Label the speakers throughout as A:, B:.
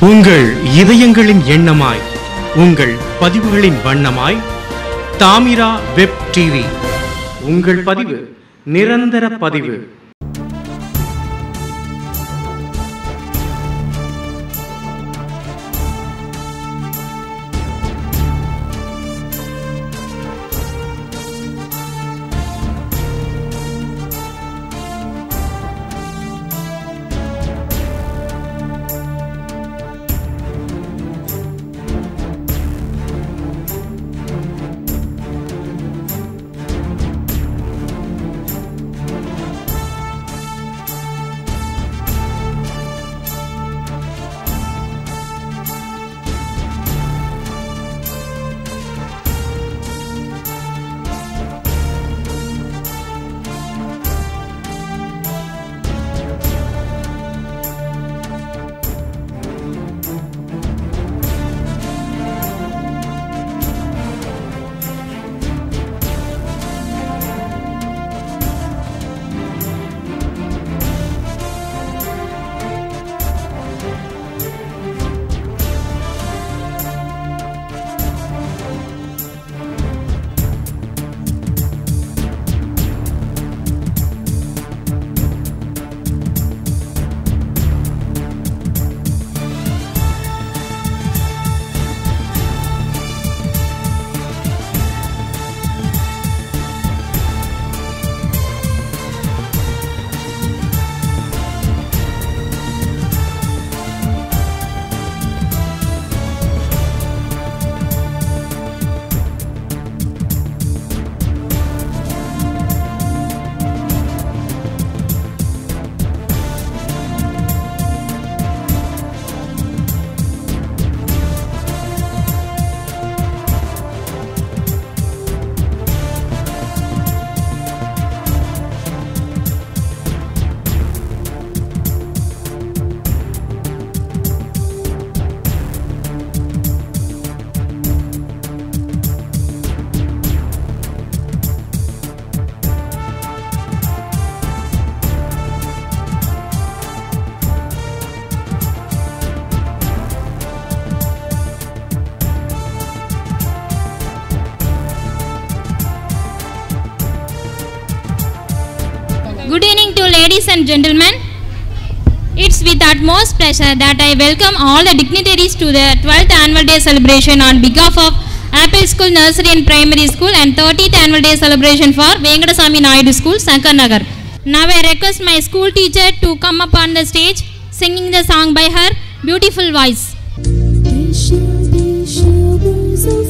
A: உங்கள் இதயங்களின் எண்ணமாய், உங்கள் பதிவுகளின் வண்ணமாய் தாமிரா வெப் டிவி. உங்கள் பதிவு நிரந்தர பதிவு.
B: Good evening to ladies and gentlemen. It's with utmost pleasure that I welcome all the dignitaries to the 12th Annual Day celebration on behalf of Apple School Nursery and Primary School and 30th Annual Day celebration for Venkadasamy Naidu School, Sankar Nagar. Now I request my school teacher to come up on the stage singing the song by her beautiful voice.
C: There shall be showers of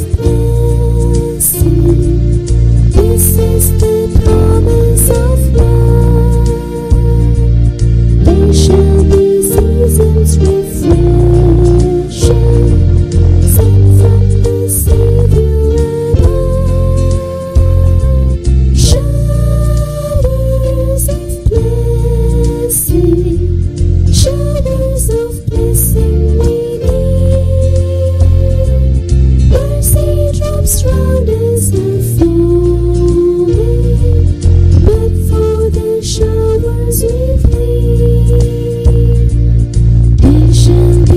C: blessing. This is the promise of love. There shall be seasons refreshing, sent from the Savior above. Showers of blessing, showers of blessing we need. Mercy drops round us are falling, but for the showers we plead. There shall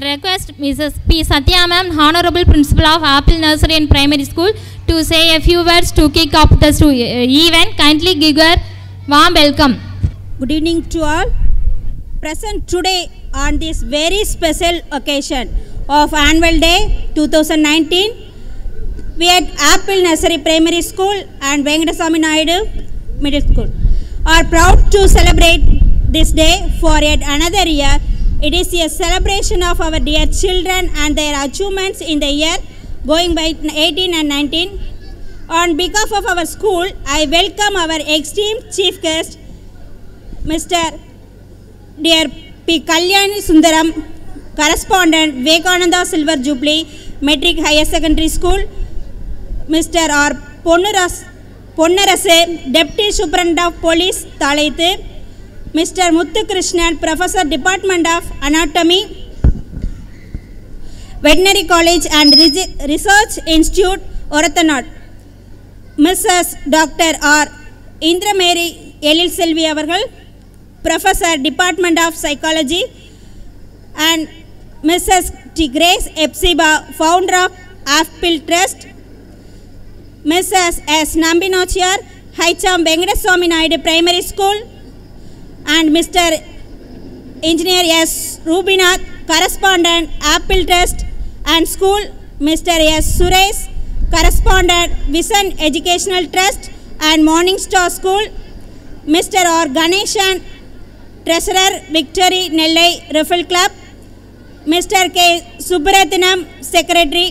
B: request Mrs. P. Satya Ma'am, Honorable Principal of Apple Nursery and Primary School, to say a few words to kick off the event. Kindly give her warm welcome.
D: Good evening to all. Present today on this very special occasion of Annual Day 2019, we at Apple Nursery Primary School and Venkateswamy Naidu Middle School are proud to celebrate this day for yet another year. It is a celebration of our dear children and their achievements in the year going by 18 and 19. On behalf of our school, I welcome our esteemed chief guest, Mr. Dear P. Kalyani Sundaram, correspondent, Vivekananda Silver Jubilee Metric Higher Secondary School, Mr. R. Ponnarasu, Deputy Superintendent of Police, Thalaithu, Mr. Muthu Krishnan, Professor, Department of Anatomy, Veterinary College and Research Institute, Orathanad, Mrs. Dr. R. Indramary Elil Selvi Avargal, Professor, Department of Psychology, and Mrs. T. Grace Epsiba, Founder of Apple Trust, Mrs. S. Nambinochar, Haicham Venkateswamy Naidu Primary School, and Mr. Engineer S. Rubinath, Correspondent, Apple Trust and School, Mr. S. Suresh, Correspondent, Vision Educational Trust and Morning Star School, Mr. R. Ganeshan, Treasurer, Victory Nellai Riffle Club, Mr. K. Subrathanam, Secretary,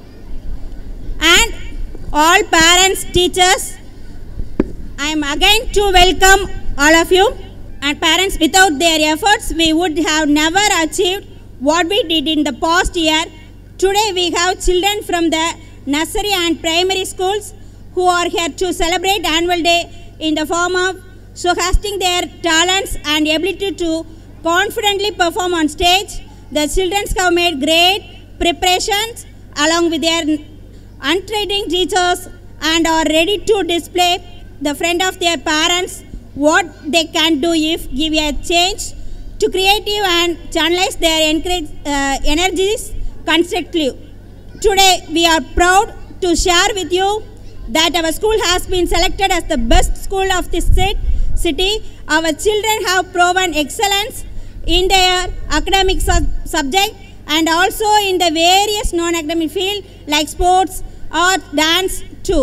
D: and all parents, teachers. I am again to welcome all of you. And parents, without their efforts, we would have never achieved what we did in the past year. Today we have children from the nursery and primary schools who are here to celebrate Annual Day in the form of showcasing their talents and ability to confidently perform on stage. The children have made great preparations along with their untrained teachers and are ready to display the front of their parents what they can do if give a change to creative and channelize their energies constructively. Today we are proud to share with you that our school has been selected as the best school of this city. Our children have proven excellence in their academic subject and also in the various non-academic fields like sports, art, dance too.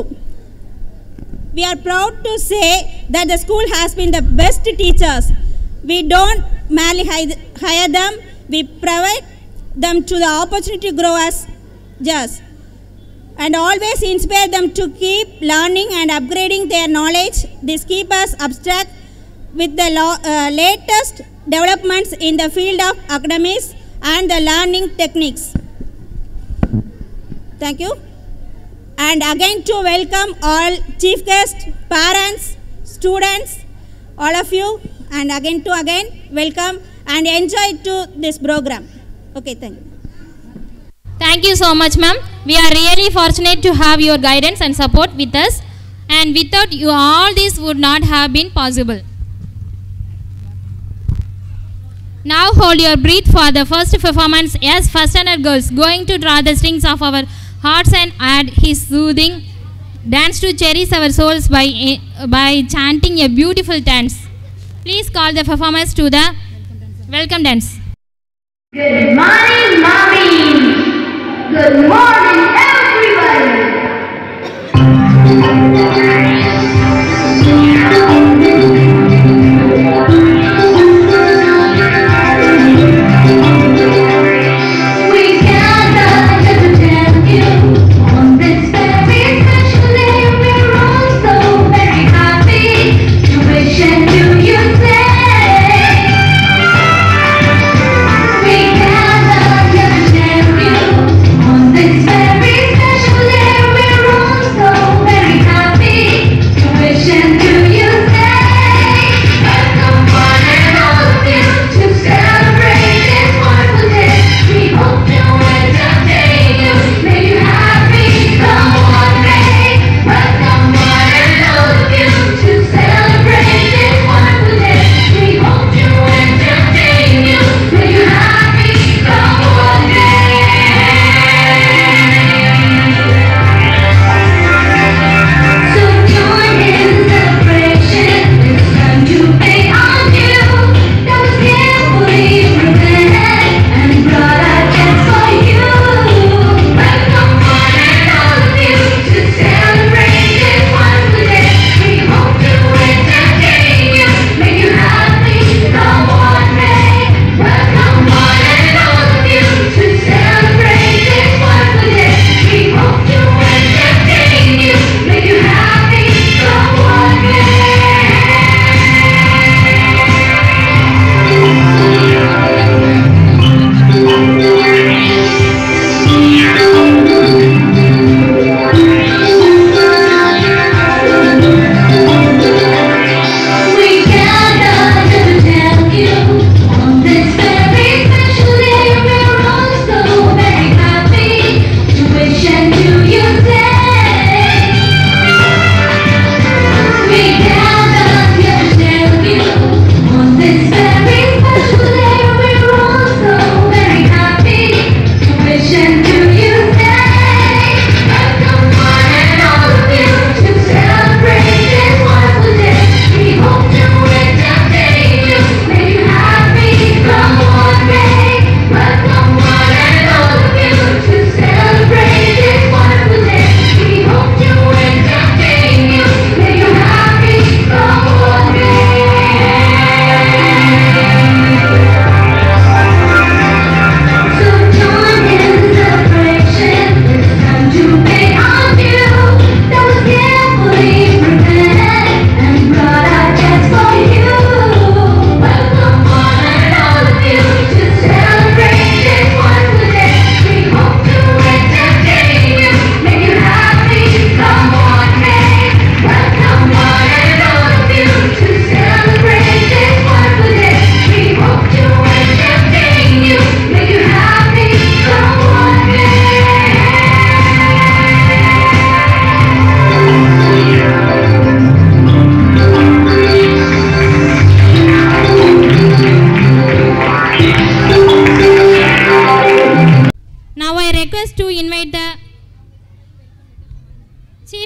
D: We are proud to say that the school has been the best teachers. We don't merely hire them, we provide them to the opportunity to grow as just and always inspire them to keep learning and upgrading their knowledge. This keeps us abstract with the latest developments in the field of academics and the learning techniques. Thank you. And again to welcome all chief guests, parents, students, all of you, and again welcome and enjoy to this program. Okay, thank you.
B: Thank you so much, ma'am. We are really fortunate to have your guidance and support with us, and without you all this would not have been possible. Now hold your breath for the first performance as first standard girls going to draw the strings of our hearts and add his soothing dance to cherish our souls by chanting a beautiful dance. Please call the performers to the welcome dance.
E: Good morning, mommy. Good morning, everybody. We gather to tell you on this very special day we're all so very happy to wish and do you say. We gather here to tell you on this very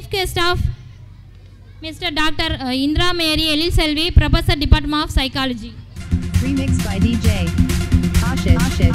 B: Guest of Mr. Dr. Indra Mary Elil Selvi, Professor, Department of Psychology.
F: Remixed by DJ Ashish.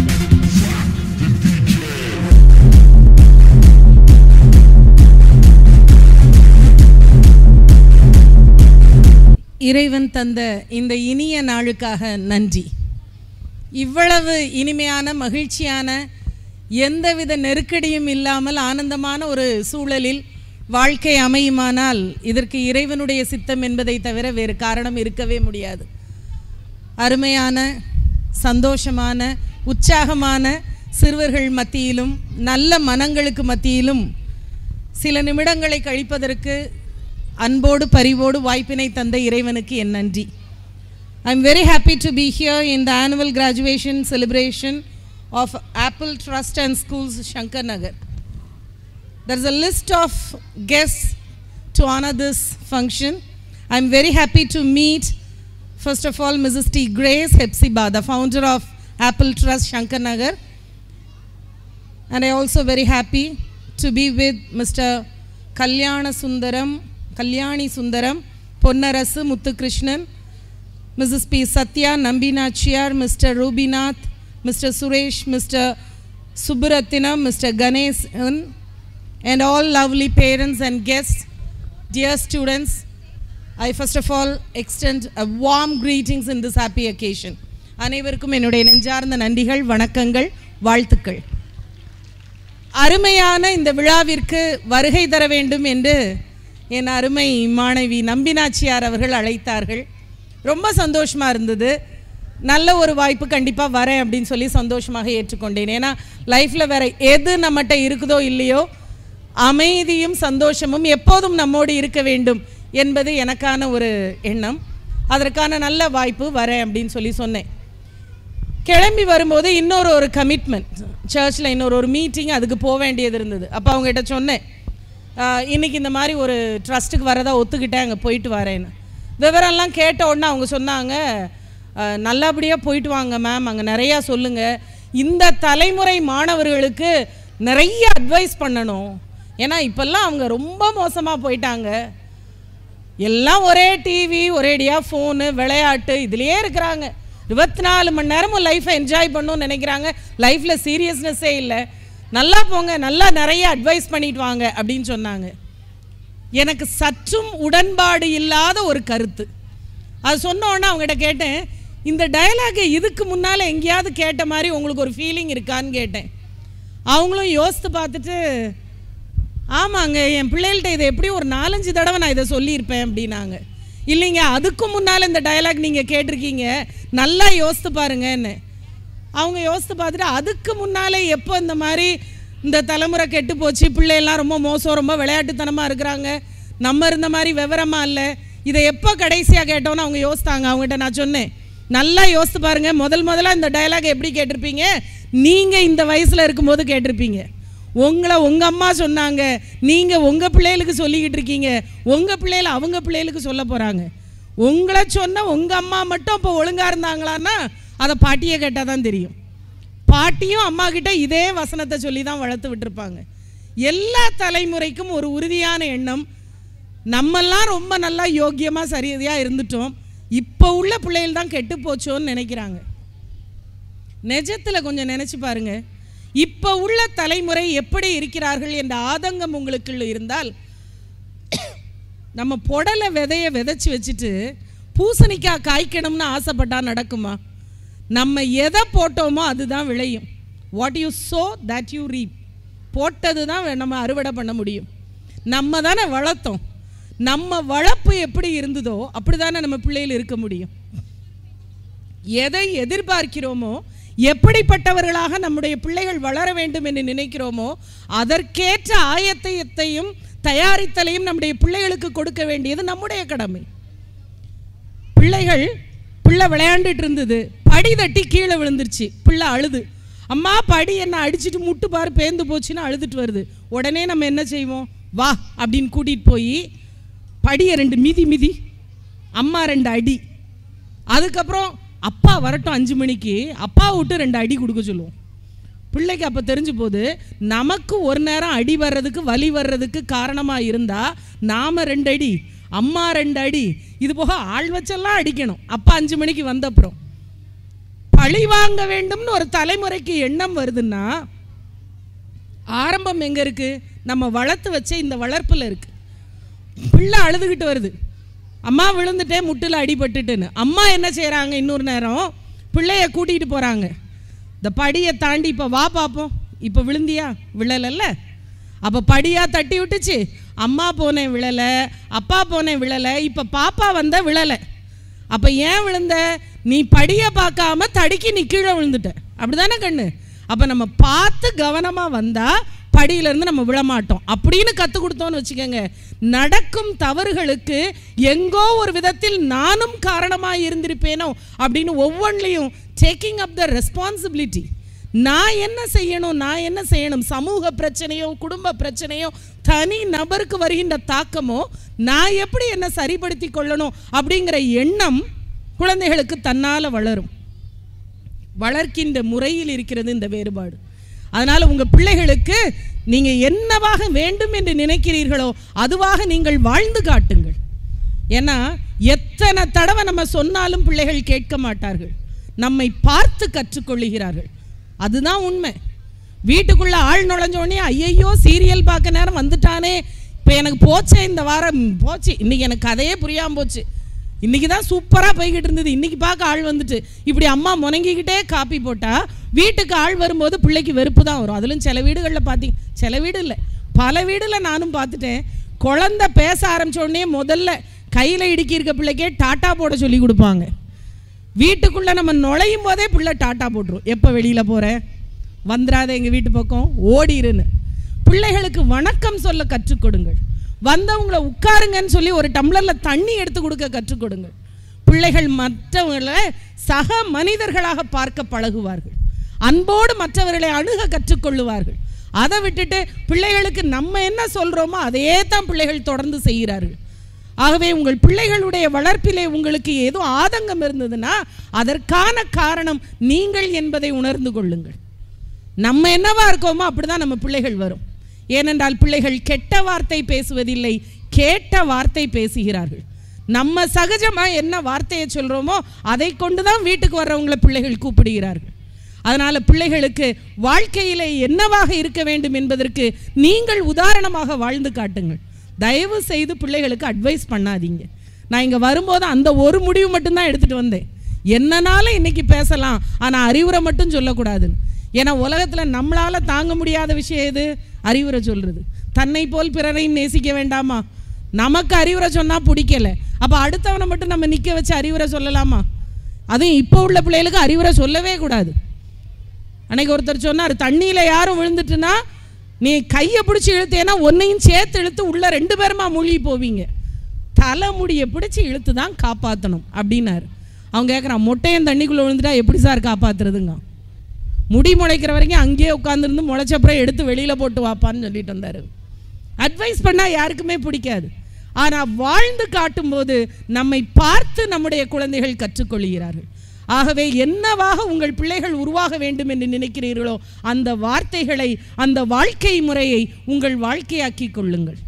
G: இறைவன் தந்த இந்த இனிய நாளுக்காக நன்றி. இவ்வளவு இனிமையான மகிழ்ச்சியான எந்தவித நெருக்கடியும் இல்லாமல் ஆனந்தமான ஒரு சூழலில் வாழ்க்கை அமையுமானால் இதற்கு இறைவனுடைய சித்தம் என்பதை தவிர வேறு காரணம் இருக்கவே முடியாது. அருமையான சந்தோஷமான உற்சாகமான சிறுவர்கள் மத்தியிலும் நல்ல மனங்களுக்கு மத்தியிலும் சில நிமிடங்களை கழிப்பதற்கு அன்போடு பரிவோடு வாய்ப்பினை தந்த இறைவனுக்கு என் நன்றி. I am very happy to be here in the annual graduation celebration of Apple Trust and Schools, Shankar Nagar. There is a list of guests to honor this function. I am very happy to meet, first of all, Mrs. T. Grace Hepzibah, the founder of Apple Trust, Shankar Nagar. And I also very happy to be with Mr. Kalyani Sundaram, Ponnarasu Muthukrishnan, Mrs. P. Satya, Nambinachiyar, Mr. Rubinath, Mr. Suresh, Mr. Subburathinam, Mr. Ganesh, and all lovely parents and guests, dear students. I first of all extend a warm greetings in this happy occasion. அனைவருக்கும் என்னுடைய நெஞ்சார்ந்த நன்றிகள், வணக்கங்கள், வாழ்த்துக்கள். அருமையான இந்த விழாவிற்கு வருகை தர வேண்டும் என்று என் அருமை மாணவி நம்பினாச்சியார் அவர்கள் அழைத்தார்கள். ரொம்ப சந்தோஷமாக இருந்தது. நல்ல ஒரு வாய்ப்பு, கண்டிப்பாக வரேன் அப்படின்னு சொல்லி சந்தோஷமாக ஏற்றுக்கொண்டேன். ஏன்னா லைஃப்பில் வேறு எது நம்மகிட்ட இருக்குதோ இல்லையோ அமைதியும் சந்தோஷமும் எப்போதும் நம்மோடு இருக்க வேண்டும் என்பது எனக்கான ஒரு எண்ணம். அதற்கான நல்ல வாய்ப்பு, வரேன் அப்படின்னு சொல்லி சொன்னேன். கிளம்பி வரும்போது இன்னொரு கமிட்மெண்ட், சர்ச்சில் இன்னொரு மீட்டிங், அதுக்கு போக வேண்டியது இருந்தது. அப்போ அவங்ககிட்ட சொன்னேன், இன்றைக்கி இந்த மாதிரி ஒரு ட்ரஸ்ட்டுக்கு வரதா ஒத்துக்கிட்டேன், அங்கே போயிட்டு வரேன்னு. விவரம்லாம் கேட்ட உடனே அவங்க சொன்னாங்க, நல்லபடியாக போயிட்டு வாங்க மேம், அங்கே நிறையா சொல்லுங்கள், இந்த தலைமுறை மாணவர்களுக்கு நிறைய அட்வைஸ் பண்ணணும். ஏன்னா இப்போல்லாம் அவங்க ரொம்ப மோசமாக போயிட்டாங்க. எல்லாம் ஒரே டிவி, ஒரேடியாக ஃபோனு, விளையாட்டு, இதுலேயே இருக்கிறாங்க. 24 மணி நேரமும் லைஃப்பை என்ஜாய் பண்ணணும்னு நினைக்கிறாங்க. லைஃப்பில் சீரியஸ்னஸ்ஸே இல்லை. நல்லா போங்க, நல்லா நிறைய அட்வைஸ் பண்ணிட்டு வாங்க அப்படின்னு சொன்னாங்க. எனக்கு சற்றும் உடன்பாடு இல்லாத ஒரு கருத்து. அது சொன்னோன்னே அவங்ககிட்ட கேட்டேன், இந்த டயலாகை இதுக்கு முன்னால் எங்கேயாவது கேட்ட மாதிரி உங்களுக்கு ஒரு ஃபீலிங் இருக்கான்னு கேட்டேன். அவங்களும் யோசித்து பார்த்துட்டு, ஆமாங்க, என் பிள்ளைகள்கிட்ட இதை எப்படி ஒரு 4-5 தடவை நான் இதை சொல்லியிருப்பேன் அப்படின்னாங்க. இல்லைங்க, அதுக்கு முன்னால் இந்த டயலாக் நீங்கள் கேட்டிருக்கீங்க, நல்லா யோசித்து பாருங்கன்னு. அவங்க யோசித்து பார்த்துட்டு, அதுக்கு முன்னாலே எப்போ இந்த மாதிரி இந்த தலைமுறை கெட்டு போச்சு, பிள்ளையெல்லாம் ரொம்ப மோசம், ரொம்ப விளையாட்டுத்தனமாக இருக்கிறாங்க, நம்ம இருந்த மாதிரி விவரமாக இல்லை, இதை எப்போ கடைசியாக கேட்டோன்னு அவங்க யோசித்தாங்க. அவங்ககிட்ட நான் சொன்னேன், நல்லா யோசித்து பாருங்கள், முதலாக இந்த டயலாக் எப்படி கேட்டிருப்பீங்க, நீங்கள் இந்த வயசில் இருக்கும்போது கேட்டிருப்பீங்க. உங்களை உங்கள் அம்மா சொன்னாங்க, நீங்கள் உங்கள் பிள்ளைகளுக்கு சொல்லிக்கிட்டு இருக்கீங்க, உங்கள் பிள்ளைகள் அவங்க பிள்ளைகளுக்கு சொல்ல போகிறாங்க. உங்களை சொன்ன உங்கள் அம்மா மட்டும் இப்போ ஒழுங்காக இருந்தாங்களான்னா அதை பாட்டியை கேட்டால் தான் தெரியும். பாட்டியும் அம்மா கிட்ட இதே வசனத்தை சொல்லி தான் வளர்த்து விட்டுருப்பாங்க. எல்லா தலைமுறைக்கும் ஒரு உறுதியான எண்ணம், நம்மெல்லாம் ரொம்ப நல்லா யோக்கியமாக சரியாக இருந்துட்டோம், இப்போ உள்ள பிள்ளைகள் தான் கெட்டு போச்சோன்னு நினைக்கிறாங்க. நிஜத்தில் கொஞ்சம் நினச்சி பாருங்கள், இப்போ உள்ள தலைமுறை எப்படி இருக்கிறார்கள் என்ற ஆதங்கம் உங்களுக்குள்ள இருந்தால், நம்ம புடலை விதையை விதைச்சி வச்சுட்டு பூசணிக்காய் காய்க்கணும்னு ஆசைப்பட்டா நடக்குமா? நம்ம எதை போட்டோமோ அதுதான் விளையும். What you sow that you reap. போட்டது தான் நம்ம அறுவடை பண்ண முடியும். நம்ம தானே வளர்த்தோம். நம்ம வளர்ப்பு எப்படி இருந்ததோ அப்படி தானே நம்ம பிள்ளைகள் இருக்க முடியும். எதை எதிர்பார்க்கிறோமோ, எப்படிப்பட்டவர்களாக நம்முடைய பிள்ளைகள் வளர வேண்டும் என்று நினைக்கிறோமோ அதற்கேற்ற ஆயத்தையும் தயாரித்தலையும் நம்முடைய பிள்ளைகளுக்கு கொடுக்க வேண்டியது நம்முடைய கடமை. பிள்ளை விளையாண்டுட்டு இருந்தது, படி தட்டி கீழே விழுந்துருச்சு, பிள்ளை அழுது, அம்மா படி என்ன அடிச்சுட்டு முட்டு பாரு பேந்து போச்சுன்னு அழுதுட்டு வருது. உடனே நம்ம என்ன செய்வோம், வா அப்படின்னு கூட்டிகிட்டு போய் படியை 2 மிதி, அம்மா 2 அடி, அதுக்கப்புறம் அப்பா வரட்டும் 5 மணிக்கு அப்பா விட்டு 2 அடி கொடுக்க சொல்லுவோம். பிள்ளைக்கு அப்போ தெரிஞ்சு போது நமக்கு ஒரு நேரம் அடி வர்றதுக்கு வலி வர்றதுக்கு காரணமாக இருந்தால் நாம் 2 அடி அம்மா 2 அடி இது போக ஆள் வச்செல்லாம் அடிக்கணும். அப்போ 5 மணிக்கு வந்தப்புறம் பழி வாங்க வேண்டும்னு ஒரு தலைமுறைக்கு எண்ணம் வருதுன்னா ஆரம்பம் எங்கே இருக்குது? நம்ம வளர்த்து வச்ச இந்த வளர்ப்பில் இருக்குது. பிள்ளை அழுதுகிட்டு வருது, அம்மா விழுந்துட்டே முட்டில் அடிபட்டுட்டுன்னு. அம்மா என்ன செய்கிறாங்க? இன்னொரு நேரம் பிள்ளைய கூட்டிகிட்டு போகிறாங்க, இந்த படியை தாண்டி இப்போ வா பார்ப்போம், இப்போ விழுந்தியா? விழலைல்ல. அப்போ படியாக தட்டி விட்டுச்சு, அம்மா போனேன் விழலை, அப்பா போனேன் விழலை, இப்போ பாப்பா வந்த விழலை. அப்போ ஏன் விழுந்த? நீ படியை பார்க்காம தடுக்கி நீ கீழே விழுந்துட்ட, அப்படி தானே கண்ணு? அப்போ நம்ம பார்த்து கவனமாக வந்தால் படியிலேருந்து நம்ம விழமாட்டோம் அப்படின்னு கற்றுக் கொடுத்தோன்னு வச்சுக்கோங்க. நடக்கும் தவறுகளுக்கு எங்கோ ஒரு விதத்தில் நானும் காரணமாக இருந்திருப்பேனோ அப்படின்னு ஒவ்வொன்றிலையும் டேக்கிங் அப் த ரெஸ்பான்சிபிலிட்டி. நான் என்ன செய்யணும், சமூக பிரச்சனையோ குடும்ப பிரச்சனையோ தனி நபருக்கு வருகின்ற தாக்கமோ நான் எப்படி என்ன சரிப்படுத்தி கொள்ளணும் அப்படிங்கிற எண்ணம் குழந்தைகளுக்கு தன்னால் வளரும். வளர்க்கின்ற முறையில் இருக்கிறது இந்த வேறுபாடு. அதனால் உங்கள் பிள்ளைகளுக்கு நீங்கள் என்னவாக வேண்டும் என்று நினைக்கிறீர்களோ அதுவாக நீங்கள் வாழ்ந்து காட்டுங்கள். ஏன்னா எத்தனை தடவை நம்ம சொன்னாலும் பிள்ளைகள் கேட்க மாட்டார்கள், நம்மை பார்த்து கற்றுக்கொள்ளுகிறார்கள். அதுதான் உண்மை. வீட்டுக்குள்ளே ஆள் நுழைஞ்சோடனே ஐயையோ சீரியல் பார்க்க நேரம் வந்துட்டானே, இப்போ எனக்கு போச்சே, இந்த வாரம் போச்சு, இன்றைக்கி எனக்கு கதையே புரியாமல் போச்சு, இன்றைக்கி தான் சூப்பராக போய்கிட்டு இருந்தது, இன்றைக்கி பார்க்க ஆள் வந்துட்டு, இப்படி அம்மா முனங்கிக்கிட்டே காப்பி போட்டால் வீட்டுக்கு ஆள் வரும்போது பிள்ளைக்கு வெறுப்பு தான் வரும். அதிலும் சில வீடுகளில் பார்த்தீங்க, சில வீடு இல்லை பல வீடில் நானும் பார்த்துட்டேன், குழந்தை பேச ஆரம்பித்தோடனே முதல்ல கையில் இடுக்கியிருக்க பிள்ளைக்கே டாட்டா போட சொல்லி கொடுப்பாங்க. வீட்டுக்குள்ளே நம்ம நுழையும் போதே பிள்ளை டாட்டா போட்டுரும், எப்போ வெளியில் போகிறேன், வந்துடாத எங்கள் வீட்டு பக்கம், ஓடிருன்னு. பிள்ளைகளுக்கு வணக்கம் சொல்ல கற்றுக் கொடுங்கள். வந்தவங்களை உட்காருங்கன்னு சொல்லி ஒரு டம்ளரில் தண்ணி எடுத்து கொடுக்க கற்றுக் கொடுங்கள். பிள்ளைகள் மற்றவங்களை சக மனிதர்களாக பார்க்க பழகுவார்கள், அன்போடு மற்றவர்களை அணுக கற்றுக்கொள்ளுவார்கள். அதை விட்டுட்டு பிள்ளைகளுக்கு நம்ம என்ன சொல்கிறோமோ அதையே தான் பிள்ளைகள் தொடர்ந்து செய்கிறார்கள். ஆகவே உங்கள் பிள்ளைகளுடைய வளர்ப்பிலே உங்களுக்கு ஏதோ ஆதங்கம் இருந்ததுன்னா அதற்கான காரணம் நீங்கள் என்பதை உணர்ந்து கொள்ளுங்கள். நம்ம என்னவா இருக்கோமோ அப்படிதான் நம்ம பிள்ளைகள் வரும். ஏனென்றால் பிள்ளைகள் கெட்ட வார்த்தை பேசுவதில்லை, கேட்ட வார்த்தை பேசுகிறார்கள். நம்ம சகஜமாக என்ன வார்த்தையை சொல்கிறோமோ அதை கொண்டு தான் வீட்டுக்கு வர்றவங்களை பிள்ளைகள் கூப்பிடுகிறார்கள். அதனால் பிள்ளைகளுக்கு வாழ்க்கையில் என்னவாக இருக்க வேண்டும் என்பதற்கு நீங்கள் உதாரணமாக வாழ்ந்து காட்டுங்கள். தயவு செய்து பிள்ளைகளுக்கு அட்வைஸ் பண்ணாதீங்க. நான் இங்கே வரும்போது அந்த ஒரு முடிவு மட்டும்தான் எடுத்துகிட்டு வந்தேன், என்னன்னாலும் இன்றைக்கி பேசலாம் ஆனால் அறிவுரை மட்டும் சொல்லக்கூடாதுன்னு. ஏன்னா உலகத்தில் நம்மளால் தாங்க முடியாத விஷயம் எது? அறிவுரை சொல்கிறது. தன்னை போல் பிறரையும் நேசிக்க வேண்டாமா? நமக்கு அறிவுரை சொன்னால் பிடிக்கலை, அப்போ அடுத்தவனை மட்டும் நம்ம நிற்க வச்சு அறிவுரை சொல்லலாமா? அதுவும் இப்போ உள்ள பிள்ளைகளுக்கு அறிவுரை சொல்லவே கூடாது. அன்னைக்கு ஒருத்தர் சொன்னார், தண்ணியில் யாரும் விழுந்துட்டுன்னா நீ கையை பிடிச்சி இழுத்தேன்னா ஒன்றையும் சேர்த்து இழுத்து உள்ள 2 பேருமா மூழ்கி போவீங்க, தலைமுடியை பிடிச்சி இழுத்து தான் காப்பாற்றணும் அப்படின்னாரு. அவங்க கேட்குறான், மொட்டையும் தண்ணிக்குள்ளே விழுந்துட்டா எப்படி சார் காப்பாற்றுறதுங்க? முடி முளைக்கிற வரைக்கும் அங்கேயே உட்காந்துருந்து முளைச்சப்புறம் எடுத்து வெளியில் போட்டு வாப்பான்னு சொல்லிட்டு வந்தார். அட்வைஸ் பண்ணால் யாருக்குமே பிடிக்காது, ஆனால் வாழ்ந்து காட்டும்போது நம்மை பார்த்து நம்முடைய குழந்தைகள் கற்றுக்கொள்கிறார்கள். ஆகவே என்னவாக உங்கள் பிள்ளைகள் உருவாக வேண்டும் என்று நினைக்கிறீர்களோ அந்த வார்த்தைகளை, அந்த வாழ்க்கை முறையை உங்கள் வாழ்க்கையாக்கி கொள்ளுங்கள்.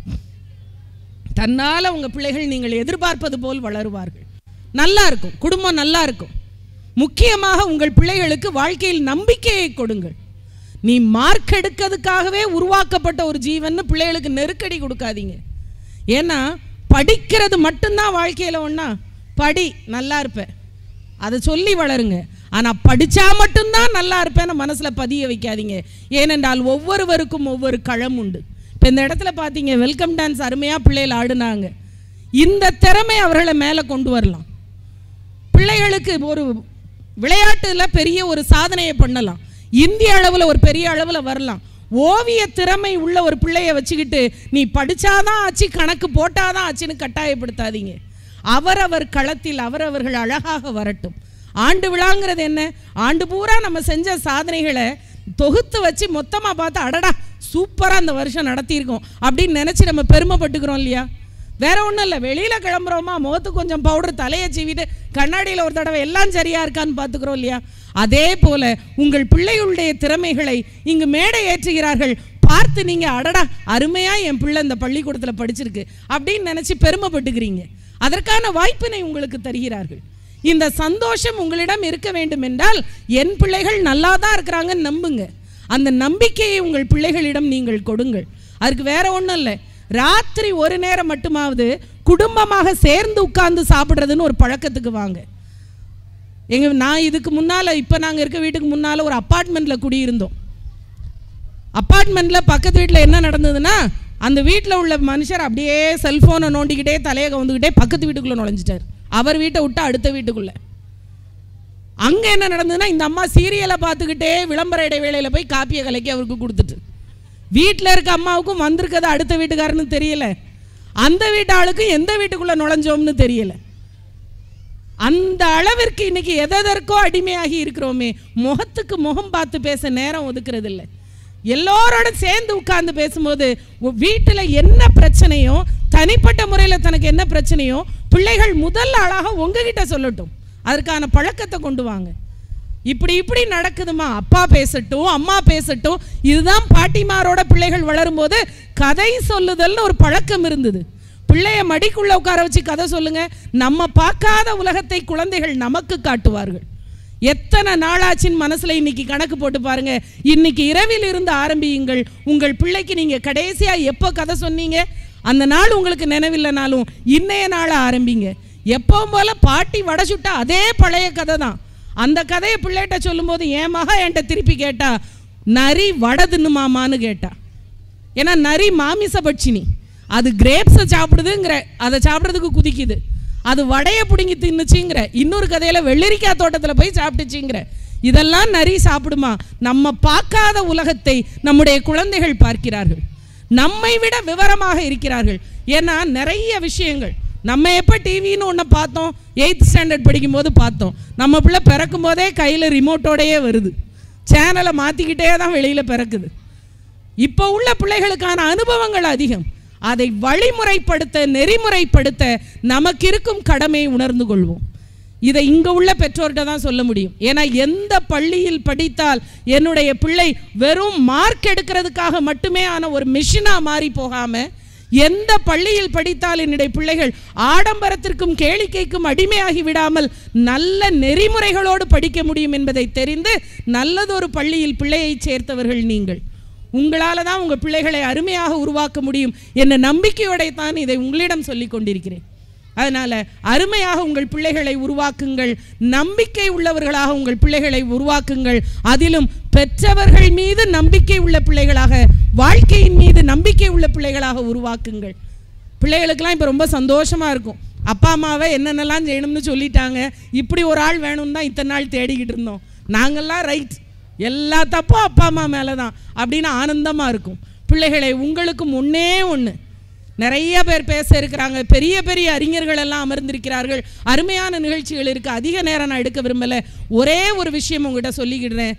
G: தன்னால் உங்கள் பிள்ளைகள் நீங்கள் எதிர்பார்ப்பது போல் வளருவார்கள், நல்லா இருக்கும், குடும்பம் நல்லா இருக்கும். முக்கியமாக உங்கள் பிள்ளைகளுக்கு வாழ்க்கையில் நம்பிக்கையை கொடுங்கள். நீ மார்க் எடுக்கிறதுக்காகவே உருவாக்கப்பட்ட ஒரு ஜீவன் பிள்ளைகளுக்கு நெருக்கடி கொடுக்காதீங்க. ஏன்னா படிக்கிறது மட்டும்தான் வாழ்க்கையில் ஒன்றா, படி நல்லா இருப்பேன் அதை சொல்லி வளருங்க. ஆனால் படித்தா மட்டும்தான் நல்லா இருப்பேன்னு மனசில் பதிய வைக்காதீங்க. ஏனென்றால் ஒவ்வொருவருக்கும் ஒவ்வொரு களம் உண்டு. இப்போ இந்த இடத்துல பார்த்தீங்க, வெல்கம் டான்ஸ் அருமையாக பிள்ளைகள் ஆடுனாங்க. இந்த திறமை அவர்களை மேலே கொண்டு வரலாம். பிள்ளைகளுக்கு ஒரு விளையாட்டில் பெரிய ஒரு சாதனையை பண்ணலாம், இந்திய அளவில் ஒரு பெரிய அளவில் வரலாம். ஓவிய திறமை உள்ள ஒரு பிள்ளையை வச்சுக்கிட்டு நீ படித்தாதான் ஆச்சு, கணக்கு போட்டாதான் ஆச்சுன்னு கட்டாயப்படுத்தாதீங்க. அவரவர் களத்தில் அவரவர்கள் அழகாக வரட்டும். ஆண்டு விழாங்கிறது என்ன? ஆண்டு பூரா நம்ம செஞ்ச சாதனைகளை தொகுத்து வச்சு மொத்தமாக பார்த்து அடடா சூப்பராக அந்த வருஷம் நடத்தியிருக்கோம் அப்படின்னு நினச்சி நம்ம பெருமைப்பட்டுக்கிறோம் இல்லையா? வேற ஒன்றும் இல்லை. வெளியில் கிளம்புறோமா, முகத்துக்கு கொஞ்சம் பவுடர், தலையை சீவிட்டு கண்ணாடியில் ஒரு தடவை எல்லாம் சரியா இருக்கான்னு பார்த்துக்கிறோம் இல்லையா? அதே போல உங்கள் பிள்ளைகளுடைய திறமைகளை இங்கு மேடை ஏற்றுகிறார்கள். பார்த்து நீங்கள் அடடா அருமையாக என் பிள்ளை இந்த பள்ளிக்கூடத்தில் படிச்சிருக்கு அப்படின்னு நினச்சி பெருமைப்பட்டுக்கிறீங்க. அதற்கான வாய்ப்பினை உங்களுக்கு தருகிறார்கள். இந்த சந்தோஷம் உங்களிடம் இருக்க வேண்டும் என்றால் என் பிள்ளைகள் நல்லா தான் இருக்கிறாங்கன்னு நம்புங்க. அந்த நம்பிக்கையை உங்கள் பிள்ளைகளிடம் நீங்கள் கொடுங்கள். அதுக்கு வேற ஒன்றும் இல்லை. ராத்திரி ஒரு நேரம் மட்டுமாவது குடும்பமாக சேர்ந்து உட்கார்ந்து சாப்பிட்றதுன்னு ஒரு பழக்கத்துக்கு வாங்க. நான் இதுக்கு முன்னால், இப்போ நாங்கள் இருக்க வீட்டுக்கு முன்னால் ஒரு அப்பார்ட்மெண்ட்டில் குடியிருந்தோம். அப்பார்ட்மெண்ட்டில் பக்கத்து வீட்டில் என்ன நடந்ததுன்னா, அந்த வீட்டில் உள்ள மனுஷர் அப்படியே செல்ஃபோனை நோண்டிக்கிட்டே தலையை கவுந்துக்கிட்டே பக்கத்து வீட்டுக்குள்ளே நுழைஞ்சிட்டார். அவர் வீட்டை விட்டு அடுத்த வீட்டுக்குள்ளே. அங்கே என்ன நடந்ததுன்னா, இந்த அம்மா சீரியலை பார்த்துக்கிட்டே விளம்பர இடைவேளையில் போய் காப்பியை கலக்கி அவருக்கு கொடுத்துட்டு, வீட்டில் இருக்க அம்மாவுக்கும் வந்திருக்கிறது அடுத்த வீட்டுக்காரன்னு தெரியல, அந்த வீட்டு ஆளுக்கும் எந்த வீட்டுக்குள்ளே நுழைஞ்சோம்னு தெரியல. அந்த அளவிற்கு இன்னைக்கு எதற்கோ அடிமையாகி இருக்கிறோமே. முகத்துக்கு முகம் பார்த்து பேச நேரம் ஒதுக்குறது இல்லை. எல்லோரோட சேர்ந்து உட்கார்ந்து பேசும்போது வீட்டில் என்ன பிரச்சனையோ, தனிப்பட்ட முறையில் தனக்கு என்ன பிரச்சனையோ பிள்ளைகள் முதல் ஆளாக உங்ககிட்ட சொல்லட்டும். அதற்கான பழக்கத்தை கொண்டு வாங்க. இப்படி நடக்குதுமா, அப்பா பேசட்டும், அம்மா பேசட்டும். இதுதான் பாட்டிமாரோட பிள்ளைகள் வளரும்போது கதை சொல்லுதல்னு ஒரு பழக்கம் இருந்தது. பிள்ளைய மடிக்குள்ள உட்கார வச்சு கதை சொல்லுங்க. நம்ம பார்க்காத உலகத்தை குழந்தைகள் நமக்கு காட்டுவார்கள். எத்தனை நாளாச்சின் மனசுல இன்னைக்கு கணக்கு போட்டு பாருங்க. இன்னைக்கு இரவில் இருந்து ஆரம்பியுங்கள். உங்கள் பிள்ளைக்கு நீங்க கடைசியா எப்போ கதை சொன்னீங்க, அந்த நாள் உங்களுக்கு நினைவில்லைனாலும் இன்னைய நாளை ஆரம்பிங்க. எப்பவும் போல பாட்டி வடை சுட்டா அதே பழைய கதை தான். அந்த கதையை பிள்ளைகிட்ட சொல்லும்போது என் மகா என்கிட்ட திருப்பி கேட்டா, நரி வடை தின்னுமாமான்னு கேட்டா. ஏன்னா நரி மாமிச பட்சினி, அது கிரேப்ஸை சாப்பிடுதுங்கிற, அதை சாப்பிட்றதுக்கு குதிக்குது. அது வடையை பிடுங்கி தின்னுச்சுங்கிற. இன்னொரு கதையில் வெள்ளரிக்காய் தோட்டத்தில் போய் சாப்பிட்டுச்சுங்கிற. இதெல்லாம் நரி சாப்பிடுமா? நம்ம பார்க்காத உலகத்தை நம்முடைய குழந்தைகள் பார்க்கிறார்கள். நம்மை விட விவரமாக இருக்கிறார்கள். ஏன்னா நிறைய விஷயங்கள் நம்ம எப்போ டிவின்னு ஒன்று பார்த்தோம், 8th ஸ்டாண்டர்ட் படிக்கும்போது பார்த்தோம். நம்ம பிள்ளை பிறக்கும் போதே கையில் ரிமோட்டோடையே வருது. சேனலை மாற்றிக்கிட்டே தான் வெளியில் பிறக்குது. இப்போ உள்ள பிள்ளைகளுக்கான அனுபவங்கள் அதிகம். அதை வழிமுறைப்படுத்த, நெறிமுறைப்படுத்த நமக்கு இருக்கும் கடமையை உணர்ந்து கொள்வோம். இதை இங்கே உள்ள பெற்றோர்கிட்ட தான் சொல்ல முடியும். ஏன்னா எந்த பள்ளியில் படித்தால் என்னுடைய பிள்ளை வெறும் மார்க் எடுக்கிறதுக்காக மட்டுமே ஆன ஒரு மிஷினாக மாறி போகாமல், எந்த பள்ளியில் படித்தால் என்னுடைய பிள்ளைகள் ஆடம்பரத்திற்கும் கேளிக்கைக்கும் அடிமையாகி விடாமல் நல்ல நெறிமுறைகளோடு படிக்க முடியும் என்பதை தெரிந்து நல்லதொரு பள்ளியில் பிள்ளையை சேர்த்தவர்கள் நீங்கள். உங்களால் தான் உங்கள் பிள்ளைகளை அருமையாக உருவாக்க முடியும் என்ற நம்பிக்கையோட தான் இதை உங்களிடம் சொல்லி கொண்டிருக்கிறேன். அதனால் அருமையாக உங்கள் பிள்ளைகளை உருவாக்குங்கள். நம்பிக்கை உள்ளவர்களாக உங்கள் பிள்ளைகளை உருவாக்குங்கள். அதிலும் பெற்றவர்கள் மீது நம்பிக்கை உள்ள பிள்ளைகளாக, வாழ்க்கையின் மீது நம்பிக்கை உள்ள பிள்ளைகளாக உருவாக்குங்கள். பிள்ளைகளுக்கெல்லாம் இப்போ ரொம்ப சந்தோஷமாக இருக்கும். அப்பா அம்மாவை என்னென்னலாம் செய்யணும்னு சொல்லிட்டாங்க, இப்படி ஒரு ஆள் வேணும்னு தான் இத்தனை நாள் தேடிக்கிட்டு இருந்தோம், நாங்கள்லாம் ரைட், எல்லா தப்பும் அப்பா அம்மா மேலே தான் அப்படின்னு ஆனந்தமாக இருக்கும். பிள்ளைகளை உங்களுக்கும் ஒன்று நிறைய பேர் பேச இருக்கிறாங்க. பெரிய பெரிய அறிஞர்கள் எல்லாம் அமர்ந்திருக்கிறார்கள். அருமையான நிகழ்ச்சிகள் இருக்குது. அதிக நேரம் நான் எடுக்க விரும்பலை. ஒரே ஒரு விஷயம் உங்கள்கிட்ட சொல்லிக்கிடுறேன்.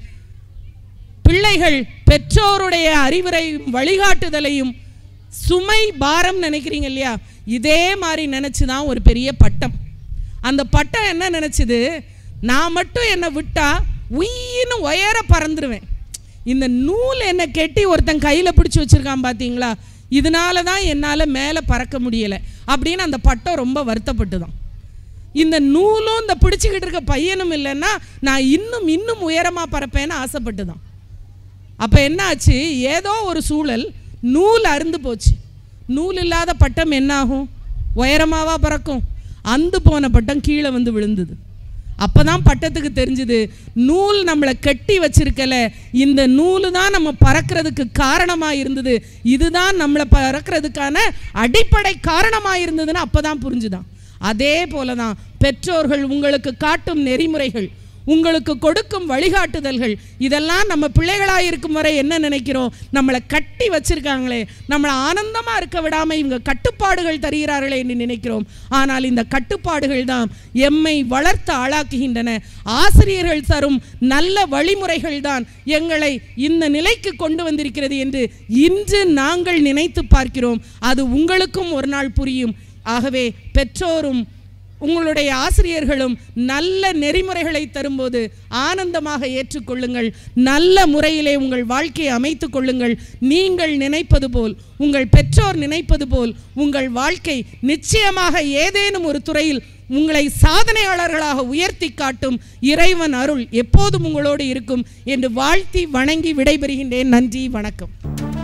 G: பிள்ளைகள் பெற்றோருடைய அறிவுரையும் வழிகாட்டுதலையும் சுமை பாரம் நினைக்கிறீங்க இல்லையா, இதே மாதிரி நினச்சி தான் ஒரு பெரிய பட்டம். அந்த பட்டம் என்ன நினச்சிது, நான் மட்டும் என்னை விட்டா உயின்னு உயர பறந்துடுவேன், இந்த நூல் என்னை கெட்டி ஒருத்தன் கையில் பிடிச்சி வச்சுருக்கான் பார்த்தீங்களா, இதனால தான் என்னால் மேலே பறக்க முடியலை அப்படின்னு அந்த பட்டம் ரொம்ப வருத்தப்பட்டு தான். இந்த நூலும் இந்த பிடிச்சிக்கிட்டு இருக்க பையனும் இல்லைன்னா நான் இன்னும் உயரமாக பறப்பேன்னு ஆசைப்பட்டு தான். அப்போ என்ன ஆச்சு, ஏதோ ஒரு சூழல் நூல் அருந்து போச்சு. நூல் இல்லாத பட்டம் என்னாகும், உயரமாவா பறக்கும்? அந்து போன பட்டம் கீழே வந்து விழுந்தது. அப்போ தான் பட்டத்துக்கு தெரிஞ்சுது, நூல் நம்மளை கட்டி வச்சிருக்கல, இந்த நூலு தான் நம்ம பறக்கிறதுக்கு காரணமாக இருந்தது, இதுதான் நம்மளை பறக்கிறதுக்கான அடிப்படை காரணமாக இருந்ததுன்னு அப்போ தான் புரிஞ்சுதான். அதே போல தான் பெற்றோர்கள் உங்களுக்கு காட்டும் நெறிமுறைகள், உங்களுக்கு கொடுக்கும் வழிகாட்டுதல்கள், இதெல்லாம் நம்ம பிள்ளைகளாக இருக்கும் வரை என்ன நினைக்கிறோம், நம்மளை கட்டி வச்சிருக்காங்களே, நம்மளை ஆனந்தமாக இருக்க விடாமல் இவங்க கட்டுப்பாடுகள் தருகிறார்களே என்று நினைக்கிறோம். ஆனால் இந்த கட்டுப்பாடுகள் தான் எம்மை வளர்த்து ஆளாக்குகின்றன. ஆசிரியர்கள் தரும் நல்ல வழிமுறைகள் தான் எங்களை இந்த நிலைக்கு கொண்டு வந்திருக்கிறது என்று இன்று நாங்கள் நினைத்து பார்க்கிறோம். அது உங்களுக்கும் ஒரு நாள் புரியும். ஆகவே பெற்றோரும் உங்களுடைய ஆசிரியர்களும் நல்ல நெறிமுறைகளை தரும்போது ஆனந்தமாக ஏற்றுக்கொள்ளுங்கள். நல்ல முறையிலே உங்கள் வாழ்க்கையை அமைத்து கொள்ளுங்கள். நீங்கள் நினைப்பது போல், உங்கள் பெற்றோர் நினைப்பது போல் உங்கள் வாழ்க்கை நிச்சயமாக ஏதேனும் ஒரு துறையில் உங்களை சாதனையாளர்களாக உயர்த்தி காட்டும். இறைவன் அருள் எப்போதும் உங்களோடு இருக்கும் என்று வாழ்த்தி வணங்கி விடைபெறுகின்றேன். நன்றி, வணக்கம்.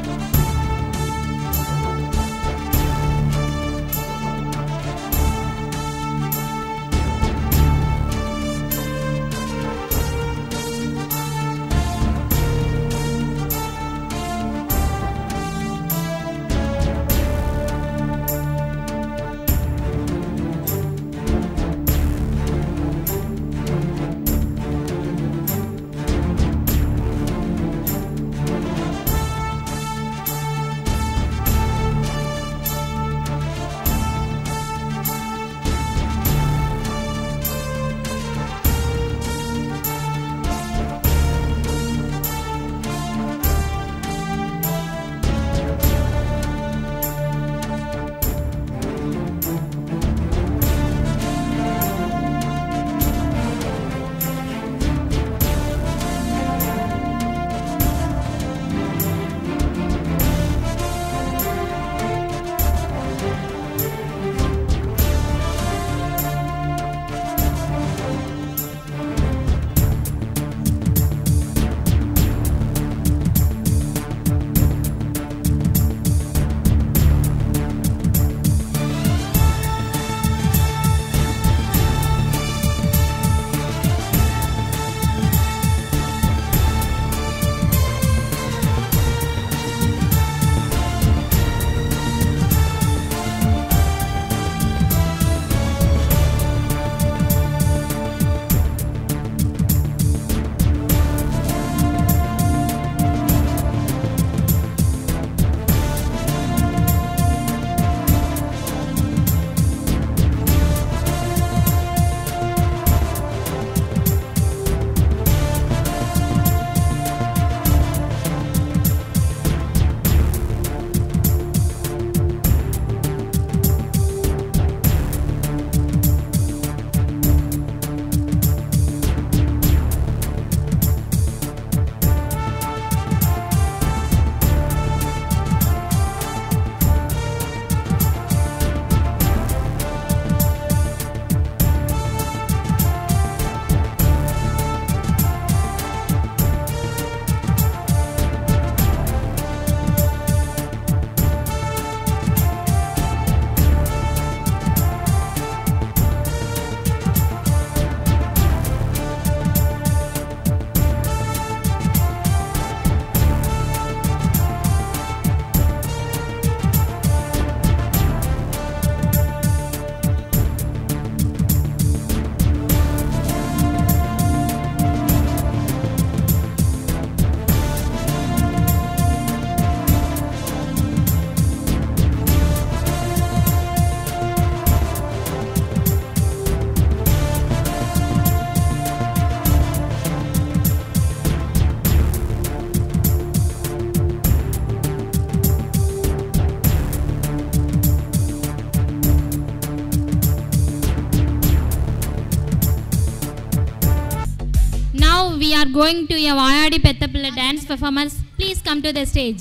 B: we are going to a Vayadi Pettapilla dance performance. Please come to the stage.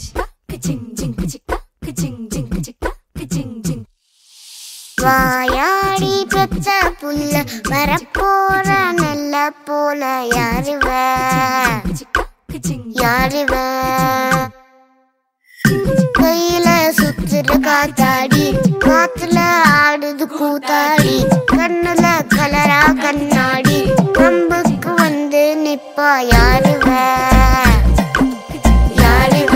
H: வாயாடி பெத்த புள்ள வரப்போற நல்ல போல யாருவ யாருவ கையில சுத்துற காத்தாடி காத்துல ஆடுது கூத்தாடி கண்ணுல கலரா கண்ணாடி கம்புக்கு வந்து நிப்பா யாருவ யாருவ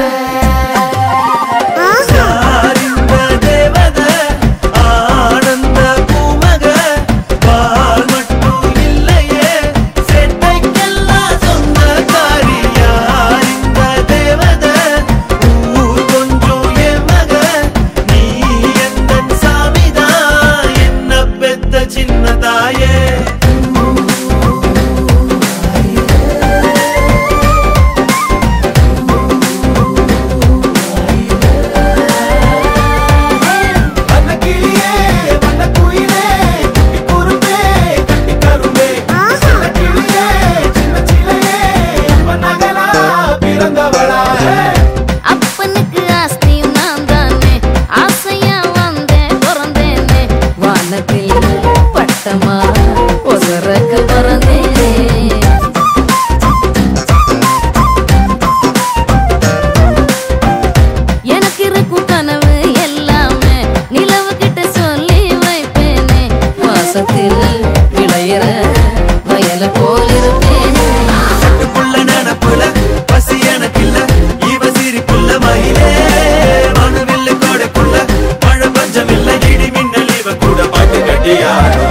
I: Sa வானத்தில் பட்டமா ஒசரக்கு பறந்தேனே எனக்கு இருக்கும் கனவு எல்லாமே நிலவு கிட்ட சொல்லி வைப்பேனே மாசத்தில் விளையிற வயல போல் இருப்பேனே
J: புள்ள நனப்புல பசி எனக்கில்ல இவ சிரிப்புள்ள மயிலே மனவில்லை கோடைக்குள்ள மழை பஞ்சம் இல்ல இடி மின்னல் இவ கூட பாட்டு கட்டியாடும்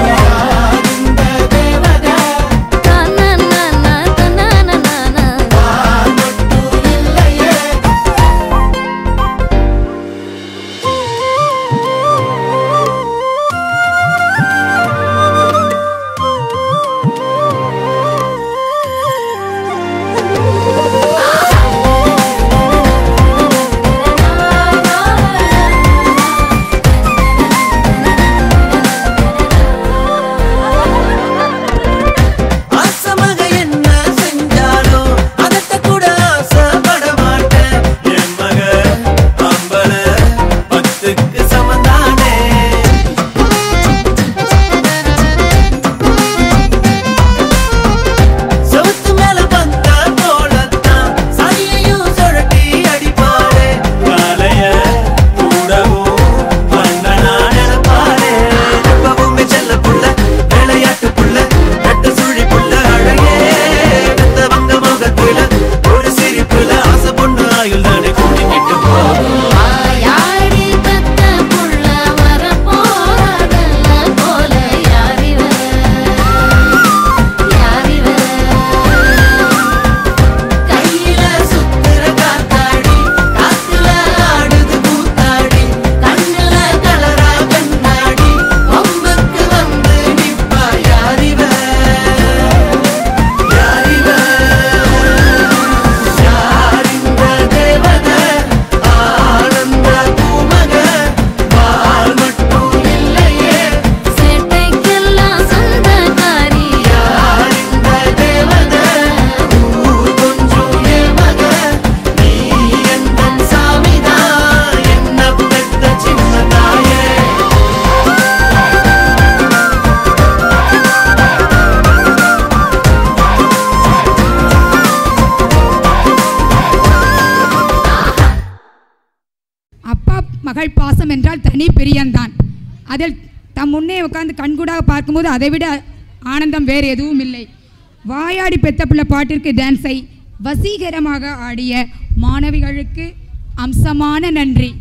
K: மகள் பாசம் என்றால் தனி பிரியம்தான். அதில் தம் முன்னே உட்கார்ந்து கண்கூடாக பார்க்கும்போது அதைவிட ஆனந்தம் வேறு எதுவும் இல்லை. வாயாடி பெத்த பிள்ளை பாட்டிற்கு டான்ஸை வசீகரமாக ஆடிய மாணவிகளுக்கு அம்சமான நன்றி.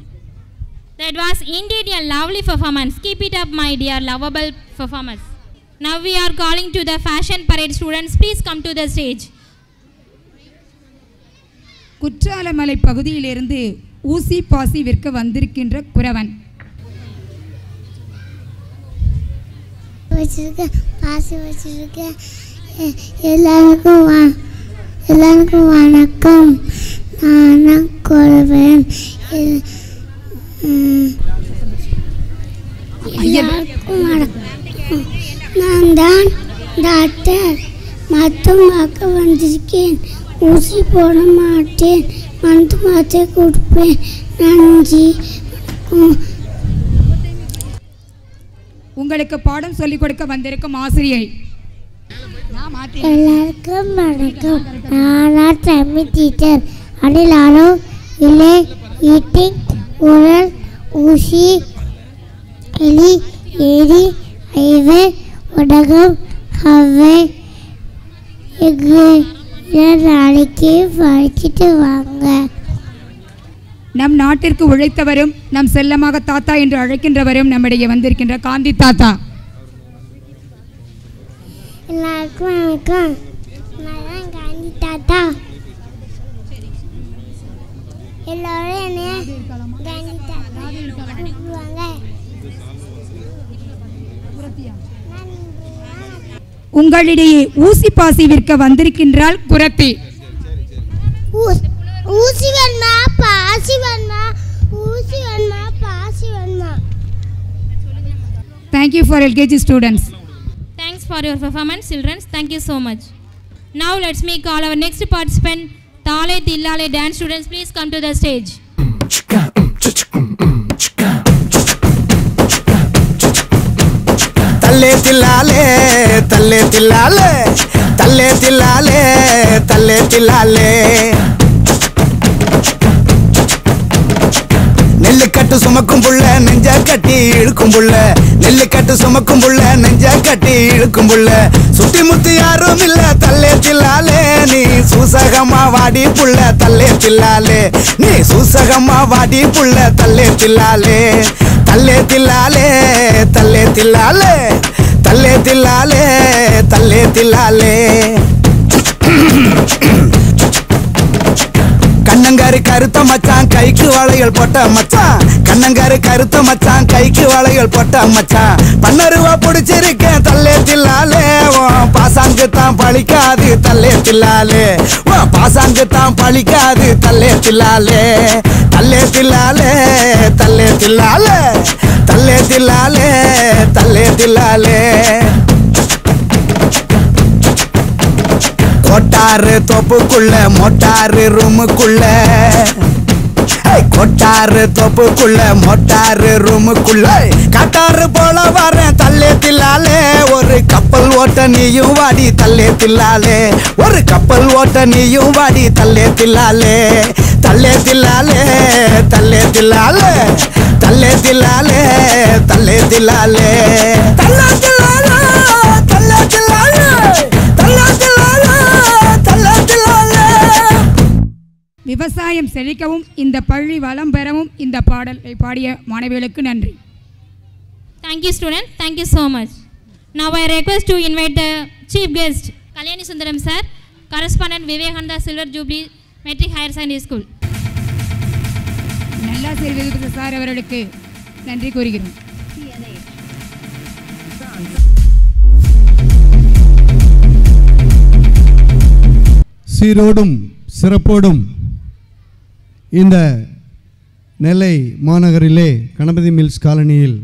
B: That was indeed a lovely performance. Keep it up, my dear lovable performers. Now we are calling to the fashion parade students. Please come to the stage.
K: Kuttralamalai பகுதியிலிருந்து ஊசி பாசி விற்க வந்திருக்கின்ற குறவன்.
H: பாசி வச்சிருக்கேன். எல்லாருக்கும் வணக்கம். நான் குறவன். எல்லாருக்கும் வணக்கம். நான் தான் டாக்டர் மருத்துவமாக்க வந்திருக்கேன். ஊசி போட மாட்டேன், மருந்து மாத்திரை கொடுப்பேன். நன்றி.
K: உங்களுக்கு பாடம் சொல்லிக் கொடுக்க வந்திருக்கும் ஆசிரியை.
H: எல்லாருக்கும் வணக்கம். நானா தமிழ் டீச்சர். அடிலாரோ இல்லை ஈட்டிங் உரல் ஊசி எலி ஏரி ஐவே உடகம் ஹவ்வே எக்கு நாளைக்கு படிச்சுட்டு வாங்க.
K: நம் நாட்டிற்கு உழைத்தவரும் நம் செல்லமாக தாத்தா என்று அழைக்கின்றவரும் நம்மிடையே வந்திருக்கின்ற காந்தி தாத்தா.
H: எல்லாருக்கும் வணக்கம். நான் காந்தி தாத்தா. எல்லாரும் என்ன காந்தி தாத்தா கூப்பிடுவாங்க.
K: உங்களிடையே ஊசி பாசி விற்க வந்திருக்கின்றாள் குரத்தி.
H: ஊசி வேணுமா பாசி வேணுமா? ஊசி வேணுமா பாசி வேணுமா?
K: Thank you for LKG students.
B: Thanks for your performance, children. Thank you so much. Now let's make all our next participant, Thale Tillale dance students. Please come to the stage.
L: Thalle Thillale Thalle Thillale Thalle Thillale Thalle Thillale நெல்லு கட்டு சுமக்கும் புள்ள நெஞ்ச கட்டி இழுக்கும் புள்ள நெல்லு கட்டு சுமக்கும் புள்ள நெஞ்ச கட்டி இழுக்கும் புள்ள சுத்தி முத்தி யாரும் இல்ல தல்லே தில்லாலே நீ சூசகமா வாடி புள்ள தல்லே தில்லாலே நீ சூசகமா வாடி புள்ள தல்லே தில்லாலே தல்லே தில்லாலே தல்லே தில்லாலே தல்லே தில்லாலே தல்லே தில்லாலே கண்ணங்காரு கருத்த மச்சான் கைக்கு வளையல் போட்ட மச்சான் கண்ணங்காரு கருத்த மச்சான் கைக்கு வளையல் போட்ட மச்சான் 12 ரூபா பிடிச்சிருக்கேன் தல்லே தில்லாலே பாசாங்கு தான் பழிக்காது தல்லே தில்லாலே பாசாங்கு தான் பழிக்காது தல்லே தில்லாலே தல்லே தில்லாலே தல்லே தில்லாலே தல்லே தில்லாலே தல்லே தில்லாலே கொட்டாரு தோப்புக்குள்ள மொட்டாரு ரூமுக்குள்ள கொட்டாரு தோப்புக்குள்ள மொட்டாரு ரூமுக்குள்ள கட்டாரு போல வரேன் தல்லே தில்லாலே ஒரு கப்பல் ஓட்ட நீயும் வாடி தல்லே தில்லாலே ஒரு கப்பல் ஓட்ட நீயும் வாடி தல்லே தில்லாலே தல்லே தில்லாலே தல்லே தில்லாலே தல்லே தில்லாலே தல்லே தில்லாலே தல்லே தில்லாலே தல்லே தில்லாலே தல்லே தில்லாலே
K: விவசாயம் செழிக்கவும் இந்த பள்ளி வளம் பெறவும் இந்த பாடலை பாடிய மாணவிகளுக்கு நன்றி.
B: Thank you student. Thank you so much. Now I request to invite the chief guest Kalyani Sundaram sir, correspondent Vivekananda Silver Jubilee Metric Higher Secondary School.
K: நல்லா செய்வது சார் அவர்களுக்கு நன்றி கூறுகிறோம்.
M: சீரோடும் சிறப்போடும் இந்த நெல்லை மாநகரிலே கணபதி மில்ஸ் காலனியில்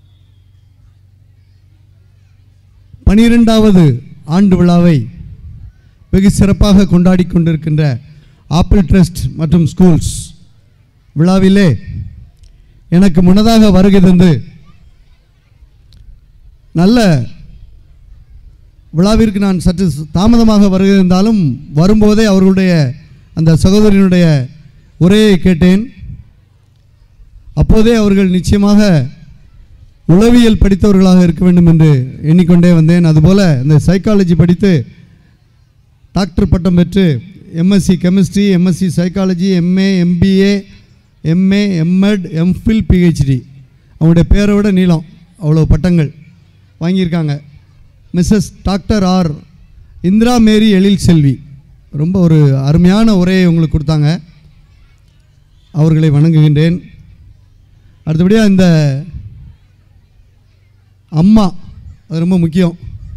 M: 12வது ஆண்டு விழாவை வெகு சிறப்பாக கொண்டாடி கொண்டிருக்கின்ற ஆப்பிள் ட்ரஸ்ட் மற்றும் ஸ்கூல்ஸ் விழாவிலே எனக்கு முன்னதாக வருகை தந்து நல்ல விழாவிற்கு நான் சற்று தாமதமாக வருகின்றாலும் வரும்போதே அவர்களுடைய அந்த சகோதரியினுடைய உரையை கேட்டேன். அப்போதே அவர்கள் நிச்சயமாக உளவியல் படித்தவர்களாக இருக்க வேண்டும் என்று எண்ணிக்கொண்டே வந்தேன். அதுபோல் இந்த சைக்காலஜி படித்து டாக்டர் பட்டம் பெற்று MSc chemistry, MSc psychology, MA, MBA, MA, MEd, MPhil, PhD அவங்களுடைய பேரை விட நீளம் அவ்வளோ பட்டங்கள் வாங்கியிருக்காங்க. Mrs doctor R Indira Mary Ezhil Selvi ரொம்ப ஒரு அருமையான உரையை உங்களுக்கு கொடுத்தாங்க. அவர்களை வணங்குகின்றேன். அடுத்தபடியாக இந்த அம்மா அது ரொம்ப முக்கியம்.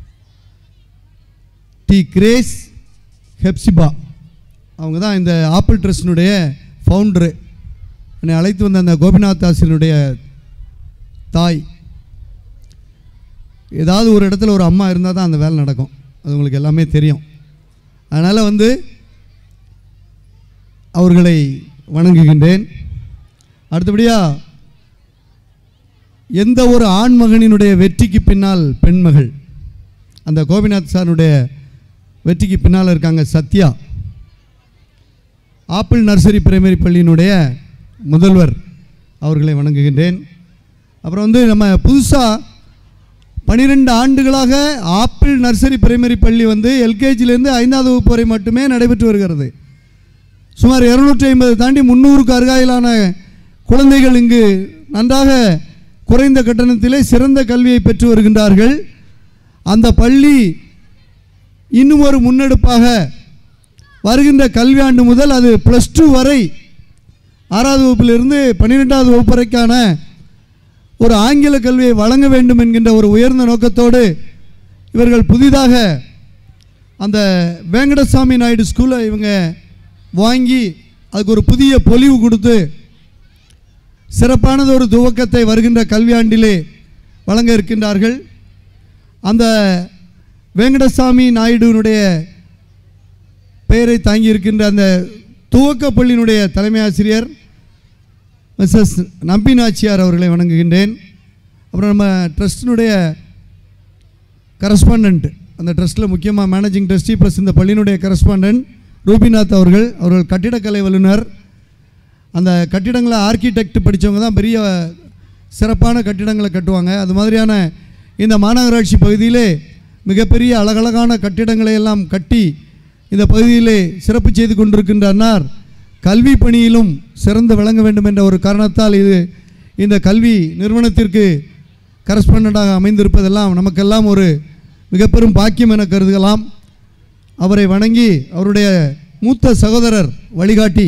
M: டி கிரேஸ் ஹெப்சிபா அவங்க தான் இந்த ஆப்பிள் ட்ரஸ்டினுடைய ஃபவுண்டரு. என்னை அழைத்து வந்த அந்த கோபிநாத் ஆசிரியனுடைய தாய். ஏதாவது ஒரு இடத்துல ஒரு அம்மா இருந்தால் தான் அந்த வேலை நடக்கும். அது உங்களுக்கு எல்லாமே தெரியும். அதனால் அவர்களை வணங்குகின்றேன். அடுத்தபடியாக எந்த ஒரு ஆண்மகனினுடைய வெற்றிக்கு பின்னால் பெண்மகள். அந்த கோபிநாத் சாருடைய வெற்றிக்கு பின்னால் இருக்காங்க சத்யா. ஆப்பிள் நர்சரி பிரைமரி பள்ளியினுடைய முதல்வர் அவர்களை வணங்குகின்றேன். அப்புறம் நம்ம புதுசாக 12 ஆண்டுகளாக ஆப்பிள் நர்சரி பிரைமரி பள்ளி எல்கேஜிலேருந்து 5வது வகுப்பு வரை மட்டுமே நடைபெற்று வருகிறது. சுமார் 250 தாண்டி 300க்கு அருகாயிலான குழந்தைகள் இங்கு நன்றாக குறைந்த கட்டணத்திலே சிறந்த கல்வியை பெற்று வருகின்றார்கள். அந்த பள்ளி இன்னும் ஒரு முன்னெடுப்பாக வருகின்ற கல்வியாண்டு முதல் அது +2 வரை 6வது வகுப்பிலிருந்து 12வது வகுப்பு வரைக்கான ஒரு ஆங்கில கல்வியை வழங்க வேண்டும் என்கின்ற ஒரு உயர்ந்த நோக்கத்தோடு இவர்கள் புதிதாக அந்த வெங்கடசாமி நாயுடு ஸ்கூலை இவங்க வாங்கி அதுக்கு ஒரு புதிய பொலிவு கொடுத்து சிறப்பானது ஒரு துவக்கத்தை வருகின்ற கல்வியாண்டிலே வழங்க இருக்கின்றார்கள். அந்த வெங்கடசாமி நாயுடுனுடைய பெயரை தாங்கி இருக்கின்ற அந்த துவக்க பள்ளியினுடைய தலைமை ஆசிரியர் மிஸ்ஸஸ் நம்பினாச்சியார் அவர்களை வணங்குகின்றேன். அப்புறம் நம்ம ட்ரஸ்டினுடைய கரஸ்பாண்டன்ட், அந்த ட்ரஸ்ட்டில் முக்கியமாக மேனேஜிங் ட்ரஸ்டி ப்ளஸ் இந்த பள்ளியினுடைய கரஸ்பாண்டன்ட் ரூபிநாத் அவர்கள் கட்டிடக்கலை வல்லுனர். அந்த கட்டிடங்களை ஆர்கிடெக்ட் படித்தவங்க தான் பெரிய சிறப்பான கட்டிடங்களை கட்டுவாங்க. அது மாதிரியான இந்த மாநகராட்சி பகுதியிலே மிகப்பெரிய அழகழகான கட்டிடங்களை எல்லாம் கட்டி இந்த பகுதியிலே சிறப்பு செய்து கொண்டிருக்கின்ற அன்னார் கல்வி பணியிலும் சிறந்து விளங்க வேண்டும் என்ற ஒரு காரணத்தால் இந்த கல்வி நிறுவனத்திற்கு கரஸ்பாண்டண்டாக அமைந்திருப்பதெல்லாம் நமக்கெல்லாம் ஒரு மிக பெரும் பாக்கியம் என கருதலாம். அவரை வணங்கி அவருடைய மூத்த சகோதரர் வழிகாட்டி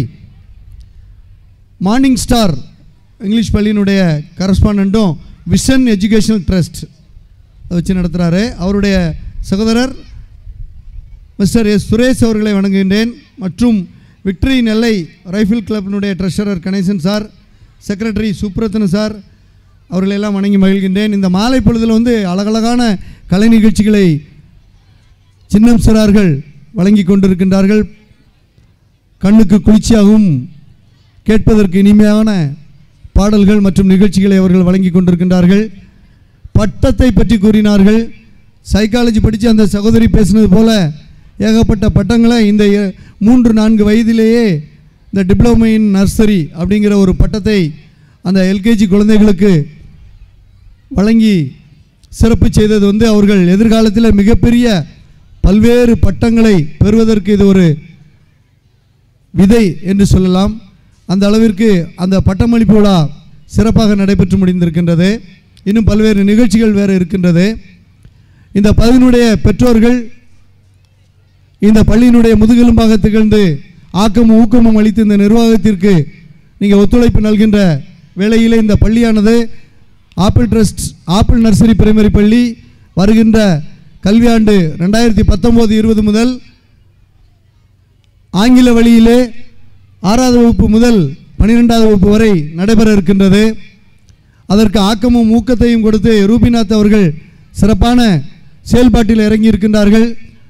M: மார்னிங் ஸ்டார் இங்கிலீஷ் பள்ளியினுடைய கரஸ்பாண்டண்ட்டும் விஷன் எஜுகேஷனல் ட்ரஸ்ட் வச்சு நடத்துகிறாரு. அவருடைய சகோதரர் மிஸ்டர் எஸ் சுரேஷ் அவர்களை வணங்குகின்றேன். மற்றும் விக்டரி நெல்லை ரைஃபிள் கிளப்பினுடைய treasurer Ganesan sir, secretary Subrathan sir அவர்களெல்லாம் வணங்கி மகிழ்கின்றேன். இந்த மாலை பொழுதில் அழகழகான கலை நிகழ்ச்சிகளை சின்னம் சிறார்கள் வழங்கி கொண்டிருக்கின்றார்கள். கண்ணுக்கு குளிர்ச்சியாகவும் கேட்பதற்கு இனிமையான பாடல்கள் மற்றும் நிகழ்ச்சிகளை அவர்கள் வழங்கி கொண்டிருக்கின்றார்கள். பட்டத்தை பற்றி கூறினார்கள். சைக்காலஜி படித்து அந்த சகோதரி பேசினது போல ஏகப்பட்ட பட்டங்களை இந்த 3-4 வயதிலேயே இந்த டிப்ளமோ இன் நர்சரி அப்படிங்கிற ஒரு பட்டத்தை அந்த எல்கேஜி குழந்தைகளுக்கு வழங்கி சிறப்பு செய்தது அவர்கள் எதிர்காலத்தில் மிகப்பெரிய பல்வேறு பட்டங்களை பெறுவதற்கு இது ஒரு விதை என்று சொல்லலாம். அந்த அளவிற்கு அந்த பட்டமளிப்பு விழா சிறப்பாக நடைபெற்று முடிந்திருக்கின்றது. இன்னும் பல்வேறு நிகழ்ச்சிகள் வேறு இருக்கின்றது. இந்த பகுதியினுடைய பெற்றோர்கள் இந்த பள்ளியினுடைய முதுகெலும்பாக திகழ்ந்து ஆக்கமும் ஊக்கமும் அளித்து இந்த நிர்வாகத்திற்கு நீங்கள் ஒத்துழைப்பு நல்கின்ற வேளையிலே இந்த பள்ளியானது ஆப்பிள் நர்சரி பிரைமரி பள்ளி வருகின்ற கல்வியாண்டு 2019-20 முதல் ஆங்கில வழியிலே 6வது வகுப்பு முதல் 12வது வகுப்பு வரை நடைபெற இருக்கின்றது. அதற்கு ஆக்கமும் ஊக்கத்தையும் கொடுத்து ரூபிநாத் அவர்கள் சிறப்பான செயல்பாட்டில் இறங்கி இருக்கின்றார்கள்.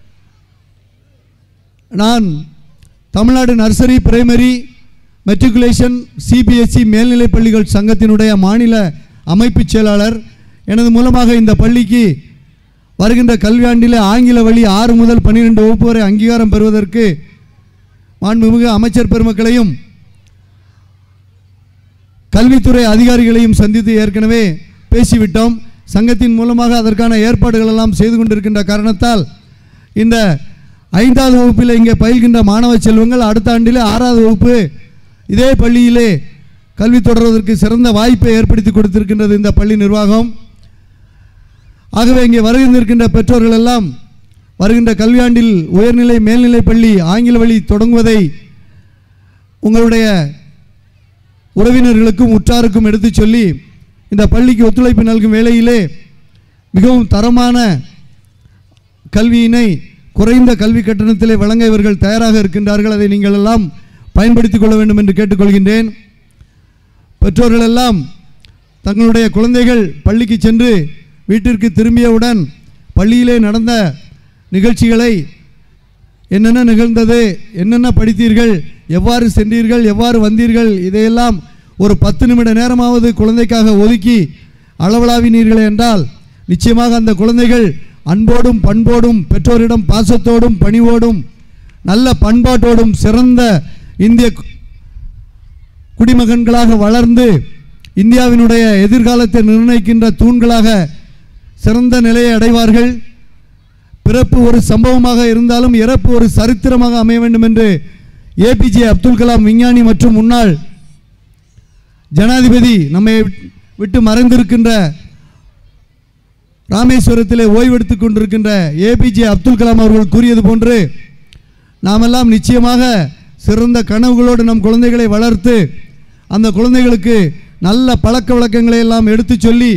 M: நான் Tamil Nadu nursery primary matriculation CBSE மேல்நிலைப் பள்ளிகள் சங்கத்தினுடைய மாநில அமைப்பு செயலாளர். எனது மூலமாக இந்த பள்ளிக்கு வருகின்ற கல்வியாண்டிலே ஆங்கில வழி 6 முதல் 12 வகுப்பு வரை அங்கீகாரம் பெறுவதற்கு மாண்புமிகு அமைச்சர் பெருமக்களையும் கல்வித்துறை அதிகாரிகளையும் சந்தித்து ஏற்கனவே பேசிவிட்டோம். சங்கத்தின் மூலமாக அதற்கான ஏற்பாடுகள் எல்லாம் செய்து கொண்டிருக்கின்ற காரணத்தால் இந்த 5வது வகுப்பில் இங்கே பயில்கின்ற மாணவ செல்வங்கள் அடுத்த ஆண்டிலே 6வது வகுப்பு இதே பள்ளியிலே கல்வி தொடர்வதற்கு சிறந்த வாய்ப்பை ஏற்படுத்தி கொடுத்திருக்கின்றது இந்த பள்ளி நிர்வாகம். ஆகவே இங்கே வருகின்ற பெற்றோர்கள் எல்லாம் வருகின்ற கல்வியாண்டில் உயர்நிலை மேல்நிலை பள்ளி ஆங்கில வழி தொடங்குவதை உங்களுடைய உறவினர்களுக்கும் உற்றாருக்கும் எடுத்து சொல்லி இந்த பள்ளிக்கு ஒத்துழைப்பு நல்கும் வேளையிலே மிகவும் தரமான கல்வியினை குறைந்த கல்வி கட்டணத்திலே வழங்க இவர்கள் தயாராக இருக்கின்றார்கள். அதை நீங்கள் எல்லாம் பயன்படுத்திக் கொள்ள வேண்டும் என்று கேட்டுக்கொள்கின்றேன். பெற்றோர்கள் எல்லாம் தங்களுடைய குழந்தைகள் பள்ளிக்கு சென்று வீட்டிற்கு திரும்பியவுடன் பள்ளியிலே நடந்த நிகழ்ச்சிகளை என்னென்ன நிகழ்ந்தது, என்னென்ன படித்தீர்கள், எவ்வாறு சென்றீர்கள், எவ்வாறு வந்தீர்கள், இதையெல்லாம் ஒரு 10 நிமிட நேரமாவது குழந்தைக்காக ஒதுக்கி அளவலாவினீர்களே என்றால் நிச்சயமாக அந்த குழந்தைகள் அன்போடும் பண்போடும் பெற்றோரிடம் பாசத்தோடும் பணிவோடும் நல்ல பண்பாட்டோடும் சிறந்த இந்திய குடிமகன்களாக வளர்ந்து இந்தியாவினுடைய எதிர்காலத்தை நிர்ணயிக்கின்ற தூண்களாக சிறந்த நிலையை அடைவார்கள். பிறப்பு ஒரு சம்பவமாக இருந்தாலும் இறப்பு ஒரு சரித்திரமாக அமைய வேண்டும் என்று ஏபிஜே அப்துல் கலாம் விஞ்ஞானி மற்றும் முன்னாள் ஜனாதிபதி நம்மை விட்டு மறைந்திருக்கின்ற ராமேஸ்வரத்திலே ஓய்வெடுத்துக் கொண்டிருக்கின்ற ஏபிஜே அப்துல் கலாம் அவர்கள் கூறியது போன்று நாமெல்லாம் நிச்சயமாக சிறந்த கனவுகளோடு நம் குழந்தைகளை வளர்த்து அந்த குழந்தைகளுக்கு நல்ல பழக்க வழக்கங்களை எல்லாம் எடுத்து சொல்லி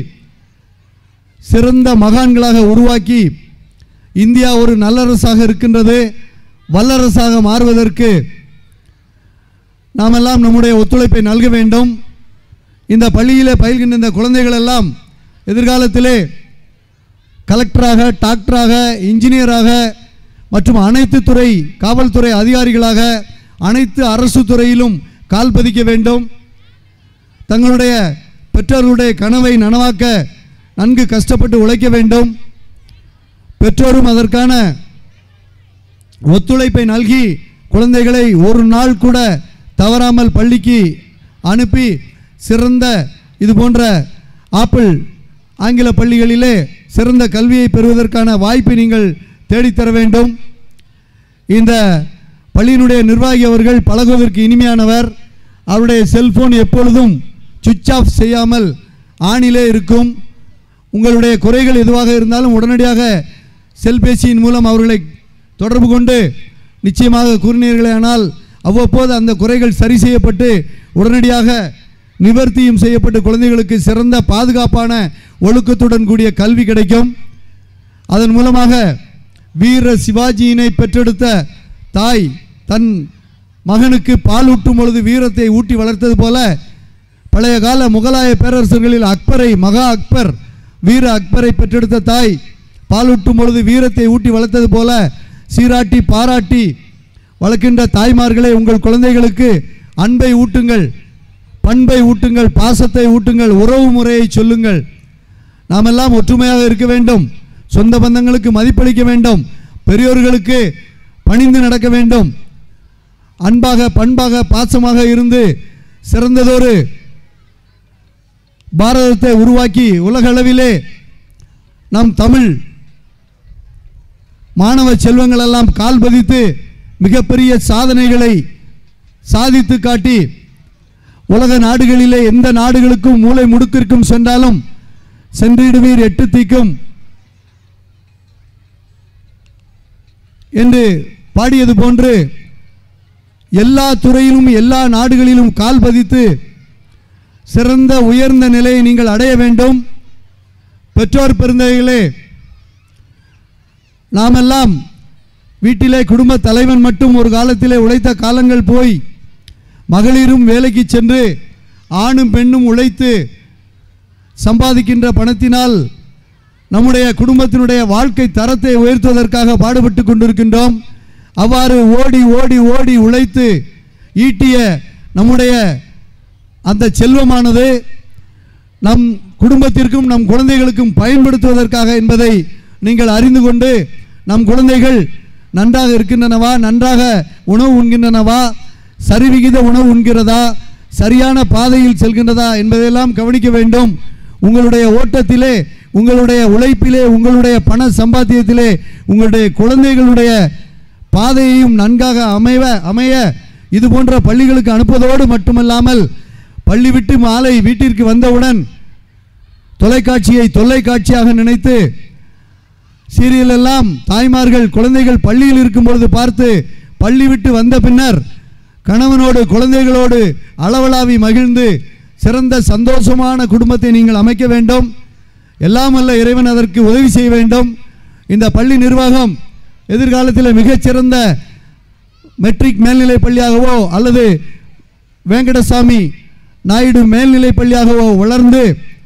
M: சிறந்த மகான்களாக உருவாக்கி இந்தியா ஒரு நல்லரசாக இருக்கின்றது, வல்லரசாக மாறுவதற்கு நாமெல்லாம் நம்முடைய ஒத்துழைப்பை நல்க வேண்டும். இந்த பள்ளியிலே பயில்கின்ற இந்த குழந்தைகள் எல்லாம் எதிர்காலத்திலே கலெக்டராக, டாக்டராக, இன்ஜினியராக மற்றும் அனைத்து துறை காவல்துறை அதிகாரிகளாக அனைத்து அரசு துறையிலும் கால் பதிக்க வேண்டும். தங்களுடைய பெற்றோர்களுடைய கனவை நனவாக்க நன்கு கஷ்டப்பட்டு உழைக்க வேண்டும். பெற்றோரும் அதற்கான ஒத்துழைப்பை நல்கி குழந்தைகளை ஒரு நாள் கூட தவறாமல் பள்ளிக்கு அனுப்பி சிறந்த இது போன்ற ஆப்பிள் ஆங்கில பள்ளிகளிலே சிறந்த கல்வியை பெறுவதற்கான வாய்ப்பை நீங்கள் தேடித்தர வேண்டும். இந்த பள்ளியினுடைய நிர்வாகி அவர்கள் பழகுவதற்கு இனிமையானவர். அவருடைய செல்போன் எப்பொழுதும் சுவிட்ச் ஆஃப் செய்யாமல் ஆனிலே இருக்கும். உங்களுடைய குறைகள் எதுவாக இருந்தாலும் உடனடியாக செல்பேசியின் மூலம் அவர்களை தொடர்பு கொண்டு நிச்சயமாக கூறினீர்களே ஆனால் அவ்வப்போது அந்த குறைகள் சரி செய்யப்பட்டு உடனடியாக நிவர்த்தியும் செய்யப்பட்டு குழந்தைகளுக்கு சிறந்த பாதுகாப்பான ஒழுக்கத்துடன் கூடிய கல்வி கிடைக்கும். அதன் மூலமாக வீர சிவாஜியினை பெற்றெடுத்த தாய் தன் மகனுக்கு பால் ஊட்டும் பொழுது வீரத்தை ஊட்டி வளர்த்தது போல பழைய கால முகலாய பேரரசர்களில் அக்பரை மகா அக்பர் வீர அக்பரை பெற்றெடுத்த தாய் பாலூட்டும் பொழுது வீரத்தை ஊட்டி வளர்த்தது போல சீராட்டி பாராட்டி வளர்க்கின்ற தாய்மார்களே, உங்கள் குழந்தைகளுக்கு அன்பை ஊட்டுங்கள், பண்பை ஊட்டுங்கள், பாசத்தை ஊட்டுங்கள், உறவு முறையை சொல்லுங்கள். நாம் எல்லாம் ஒற்றுமையாக இருக்க வேண்டும், சொந்த பந்தங்களுக்கு மதிப்பளிக்க வேண்டும், பெரியோர்களுக்கு பணிந்து நடக்க வேண்டும், அன்பாக பண்பாக பாசமாக இருந்து சிறந்ததொரு பாரதத்தை உருவாக்கி உலகளவிலே நம் தமிழ் மாணவ செல்வங்கள் எல்லாம் கால் பதித்து மிகப்பெரிய சாதனைகளை சாதித்து காட்டி உலக நாடுகளிலே எந்த நாடுகளுக்கும் மூலை முடுக்கிற்கும் சென்றாலும் சென்றிடுவீர் எட்டு தீக்கும் என்று பாடியது போன்று எல்லா துறையிலும் எல்லா நாடுகளிலும் கால் பதித்து சிறந்த உயர்ந்த நிலையை நீங்கள் அடைய வேண்டும். பெற்றோர் பெருந்தகைகளே, நாமெல்லாம் வீட்டிலே குடும்ப தலைவன் மட்டும் ஒரு காலத்திலே உழைத்த காலங்கள் போய் மகளிரும் வேலைக்கு சென்று ஆணும் பெண்ணும் உழைத்து சம்பாதிக்கின்ற பணத்தினால் நம்முடைய குடும்பத்தினுடைய வாழ்க்கை தரத்தை உயர்த்துவதற்காக பாடுபட்டு கொண்டிருக்கின்றோம். அவ்வாறு ஓடி ஓடி ஓடி உழைத்து ஈட்டிய நம்முடைய அந்த செல்வமானது நம் குடும்பத்திற்கும் நம் குழந்தைகளுக்கும் பயன்படுத்துவதற்காக என்பதை நீங்கள் அறிந்து கொண்டு நம் குழந்தைகள் நன்றாக இருக்கின்றனவா, நன்றாக உணவு உண்கின்றனவா, சரிவிகித உணவு உண்கிறதா, சரியான பாதையில் செல்கின்றதா என்பதையெல்லாம் கவனிக்க வேண்டும். உங்களுடைய ஓட்டத்திலே, உங்களுடைய உழைப்பிலே, உங்களுடைய பண சம்பாத்தியத்திலே உங்களுடைய குழந்தைகளுடைய பாதையையும் நன்றாக அமைய இது போன்ற பள்ளிகளுக்கு அனுப்புவதோடு மட்டுமல்லாமல் பள்ளி விட்டு மாலை வீட்டிற்கு வந்தவுடன் தொலைக்காட்சியை தொல்லைக்காட்சியாக நினைத்து சீரியல் எல்லாம் தாய்மார்கள் குழந்தைகள் பள்ளியில் இருக்கும் பொழுது பார்த்து பள்ளி விட்டு வந்த பின்னர் கணவனோடு குழந்தைகளோடு அளவலாவி மகிழ்ந்து சிறந்த சந்தோஷமான குடும்பத்தை நீங்கள் அமைக்க வேண்டும். எல்லாம் அல்ல இறைவன் அதற்கு உதவி செய்ய வேண்டும். இந்த பள்ளி நிர்வாகம் எதிர்காலத்தில் மிகச்சிறந்த மெட்ரிக் மேல்நிலை பள்ளியாகவோ அல்லது வெங்கடசாமி நாயுடு மேல்நிலை பள்ளியாகவோ வளர்ந்து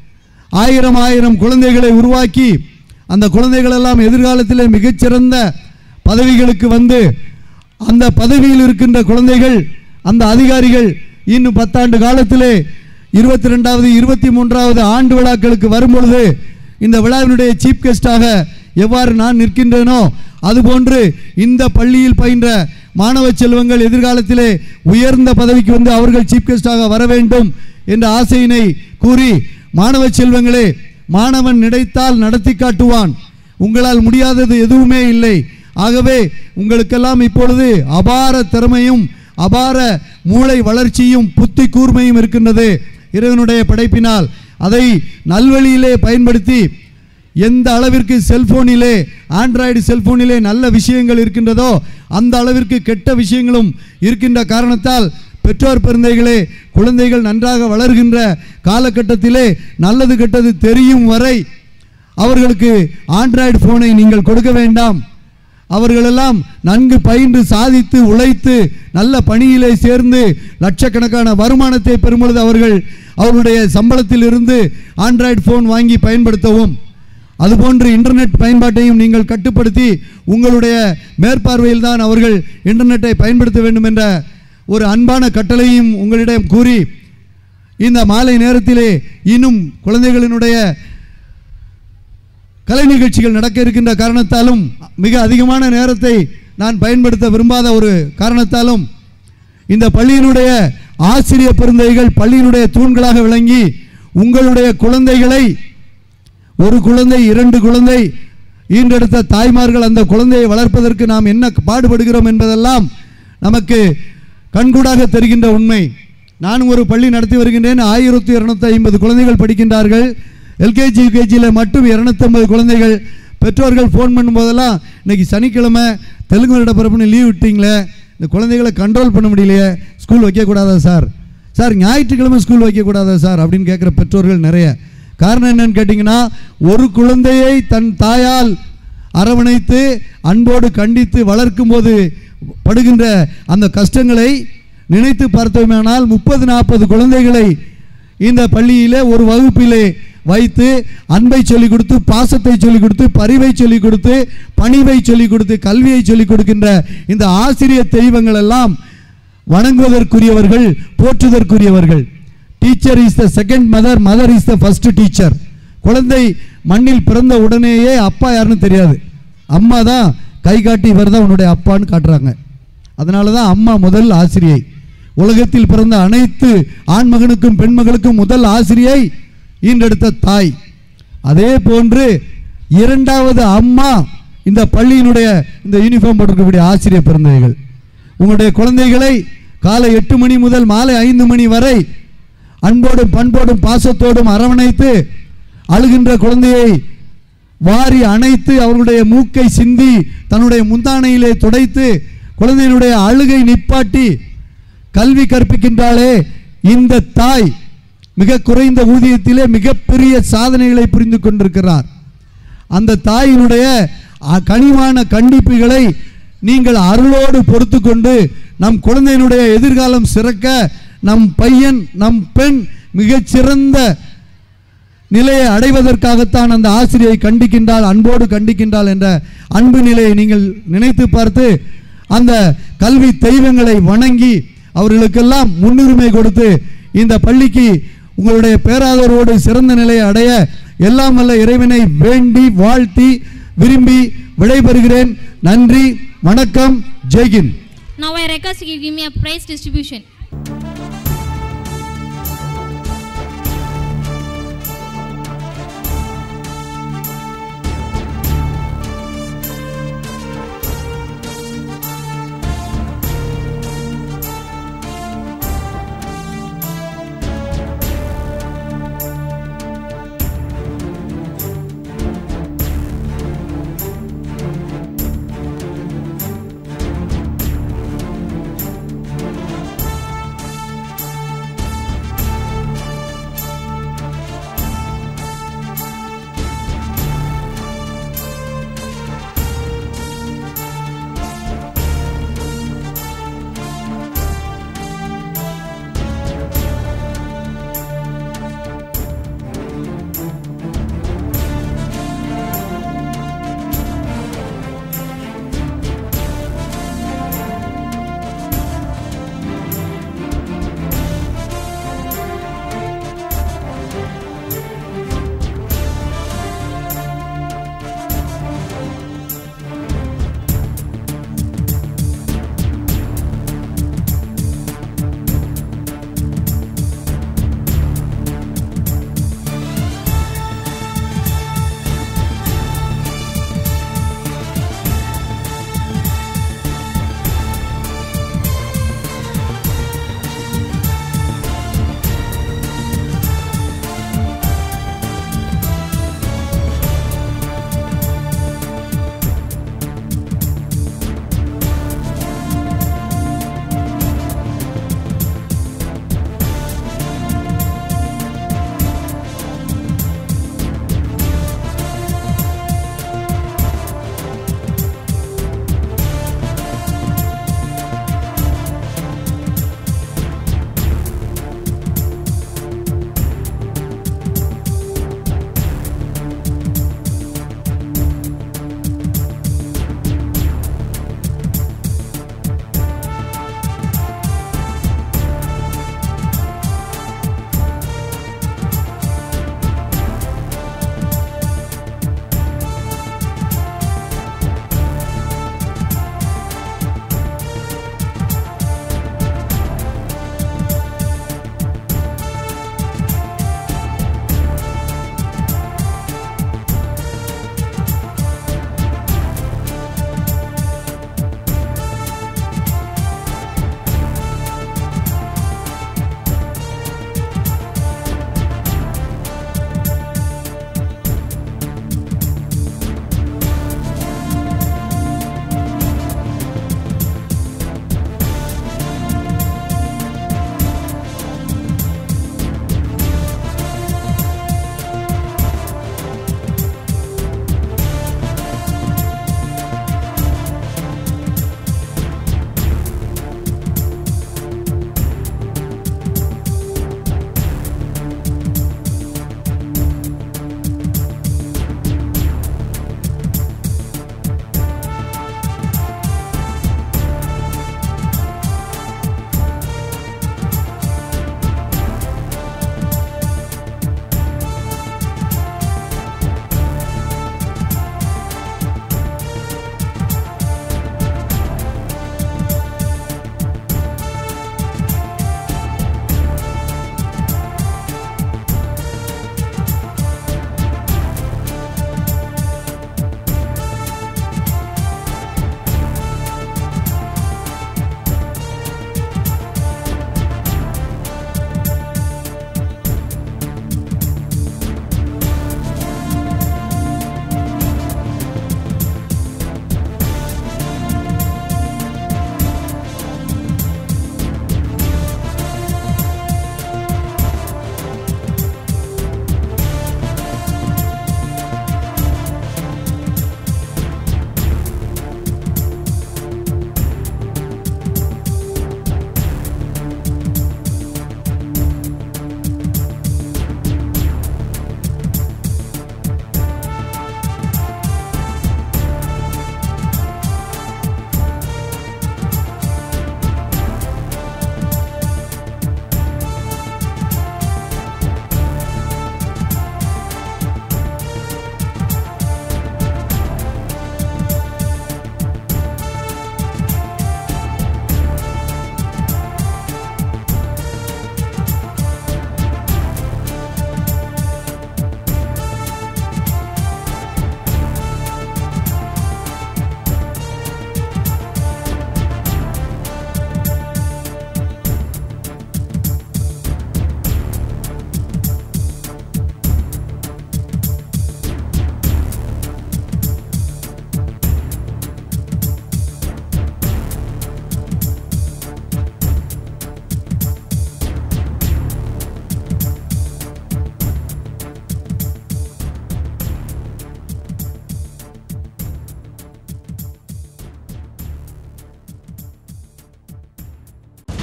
M: ஆயிரம் குழந்தைகளை உருவாக்கி அந்த குழந்தைகள் எல்லாம் எதிர்காலத்திலே மிகச்சிறந்த பதவிகளுக்கு வந்து அந்த பதவியில் இருக்கின்ற குழந்தைகள் அந்த அதிகாரிகள் இன்னும் 10 ஆண்டு காலத்திலே 22வது 23வது ஆண்டு விழாக்களுக்கு வரும்பொழுது இந்த விழாவினுடைய சீஃப் கெஸ்டாக எவ்வாறு நான் நிற்கின்றேனோ அதுபோன்று இந்த பள்ளியில் பயின்ற மாணவ செல்வங்கள் எதிர்காலத்திலே உயர்ந்த பதவிக்கு வந்து அவர்கள் சீஃப் கெஸ்டாக வர வேண்டும் என்ற ஆசையினை கூறி, மாணவ செல்வங்களே, மாணவன் நினைத்தால் நடத்தி காட்டுவான், உங்களால் முடியாதது எதுவுமே இல்லை. ஆகவே உங்களுக்கெல்லாம் இப்பொழுது அபார திறமையும் அபார மூளை வளர்ச்சியும் புத்தி கூர்மையும் இருக்கின்றது இறைவனுடைய படைப்பினால். அதை நல்வழியிலே பயன்படுத்தி எந்த அளவிற்கு செல்போனிலே ஆண்ட்ராய்டு செல்போனிலே நல்ல விஷயங்கள் இருக்கின்றதோ அந்த அளவிற்கு கெட்ட விஷயங்களும் இருக்கின்ற காரணத்தால் பெற்றோர் பெருந்தைகளே, குழந்தைகள் நன்றாக வளர்கின்ற காலகட்டத்திலே நல்லது கெட்டது தெரியும் வரை அவர்களுக்கு ஆண்ட்ராய்டு போனை நீங்கள் கொடுக்க வேண்டாம். அவர்களெல்லாம் நன்கு பயின்று சாதித்து உழைத்து நல்ல பணியிலே சேர்ந்து லட்சக்கணக்கான வருமானத்தை பெறும்பொழுது அவர்களுடைய சம்பளத்தில் இருந்து ஆண்ட்ராய்டு போன் வாங்கி பயன்படுத்தவும், அதுபோன்று இன்டர்நெட் பயன்பாட்டையும் நீங்கள் கட்டுப்படுத்தி உங்களுடைய மேற்பார்வையில் தான் அவர்கள் இன்டர்நெட்டை பயன்படுத்த வேண்டும் என்ற ஒரு அன்பான கட்டளையும் உங்களிடம் கூறி, இந்த மாலை நேரத்திலே இன்னும் குழந்தைகளினுடைய கலை நிகழ்ச்சிகள் நடக்க இருக்கின்ற காரணத்தாலும் மிக அதிகமான நேரத்தை நான் பயன்படுத்த விரும்பாத ஒரு காரணத்தாலும் இந்த பள்ளியினுடைய ஆசிரியர் பெருந்தைகள் பள்ளியினுடைய தூண்களாக விளங்கி உங்களுடைய குழந்தைகளை ஒரு குழந்தை 2 குழந்தை ஈன்றெடுத்த தாய்மார்கள் அந்த குழந்தையை வளர்ப்பதற்கு நாம் என்ன பாடுபடுகிறோம் என்பதெல்லாம் நமக்கு கண்கூடாக தெரிகின்ற உண்மை. நானும் ஒரு பள்ளி நடத்தி வருகின்றேன். 1250 குழந்தைகள் படிக்கின்றார்கள். எல்கேஜி யூகேஜியில் மட்டும் 250 குழந்தைகள். பெற்றோர்கள் ஃபோன் பண்ணும்போதெல்லாம் இன்றைக்கி சனிக்கிழமை தெலுங்கு வருடப்பிறப்புன்னு லீவ் விட்டீங்களே, இந்த குழந்தைகளை கண்ட்ரோல் பண்ண முடியலையே, ஸ்கூல் வைக்கக்கூடாதா சார், சார் ஞாயிற்றுக்கிழமை ஸ்கூல் வைக்கக்கூடாதா சார் அப்படின்னு கேட்குற பெற்றோர்கள் நிறைய. காரணம் என்னன்னு கேட்டிங்கன்னா, ஒரு குழந்தையை தன் தாயால் அரவணைத்து அன்போடு கண்டித்து வளர்க்கும் போது படுகின்ற அந்த கஷ்டங்களை நினைத்து பார்த்தோமேனால் 30-40 குழந்தைகளை இந்த பள்ளியிலே ஒரு வகுப்பிலே வைத்து அன்பை சொல்லிக் கொடுத்து, பாசத்தை சொல்லிக் கொடுத்து, பரிவை சொல்லிக் கொடுத்து, பணிவை சொல்லிக் கொடுத்து, கல்வியை சொல்லிக் கொடுக்கின்ற இந்த ஆசிரியர் தெய்வங்கள் எல்லாம் வணங்குவதற்குரியவர்கள், போற்றுவதற்குரியவர்கள். Teacher is the second mother, mother is the first teacher. குழந்தை மண்ணில் பிறந்த உடனேயே அப்பா யாருன்னு தெரியாது, அம்மா தான் கை காட்டி இவர் தான் உன்னுடைய அப்பான்னு காட்டுறாங்க. அதனால தான் அம்மா முதல் ஆசிரியை. உலகத்தில் பிறந்த அனைத்து ஆண்மகனுக்கும் பெண்மகளுக்கும் முதல் ஆசிரியை ஈன்றெடுத்த தாய். அதே போன்று இரண்டாவது அம்மா இந்த பள்ளியினுடைய இந்த யூனிஃபார்ம் போட்டிருக்கக்கூடிய ஆசிரியர் பிறந்தவைகள். உங்களுடைய குழந்தைகளை காலை 8 மணி முதல் மாலை 5 மணி வரை அன்போடும் பண்போடும் பாசத்தோடும் அரவணைத்து அழுகின்ற குழந்தையை வாரி அணைத்து அவர்களுடைய மூக்கை சிந்தி தன்னுடைய முந்தானையிலே துடைத்து குழந்தையினுடைய அழுகை நிப்பாட்டி கல்வி கற்பிக்கின்றாளே இந்த தாய் மிக குறைந்த ஊதியத்திலே மிகப்பெரிய சாதனைகளை புரிந்து கொண்டிருக்கிறார். அந்த தாயினுடைய கனிவான கண்டிப்புகளை நீங்கள் அருளோடு பொறுத்து கொண்டு நம் குழந்தையினுடைய எதிர்காலம் சிறக்க, நம் பையன் நம் பெண் மிகச்சிறந்த நிலையை அடைவதற்காகத்தான் அந்த ஆசிரியை கண்டிக்கின்றாள், அன்போடு கண்டிக்கின்றாள் என்ற அன்பு நிலையை நீங்கள் நினைத்து பார்த்து அந்த கல்வி தெய்வங்களை வணங்கி அவர்களுக்கெல்லாம் முன்னுரிமை கொடுத்து இந்த பள்ளிக்கு உங்களுடைய பேராதரோடு சிறந்த நிலையை அடைய எல்லாம் வல்ல இறைவனை வேண்டி வாழ்த்தி விரும்பி விடைபெறுகிறேன். நன்றி, வணக்கம், ஜெய்ஹிந்த்.
B: Now I request you give me a prize distribution.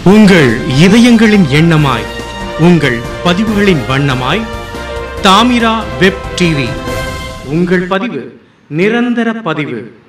A: உங்கள் இதயங்களின் எண்ணமாய் உங்கள் பதிவுகளின் வண்ணமாய் தாமிரா வெப் டிவி. உங்கள் பதிவு நிரந்தர பதிவு.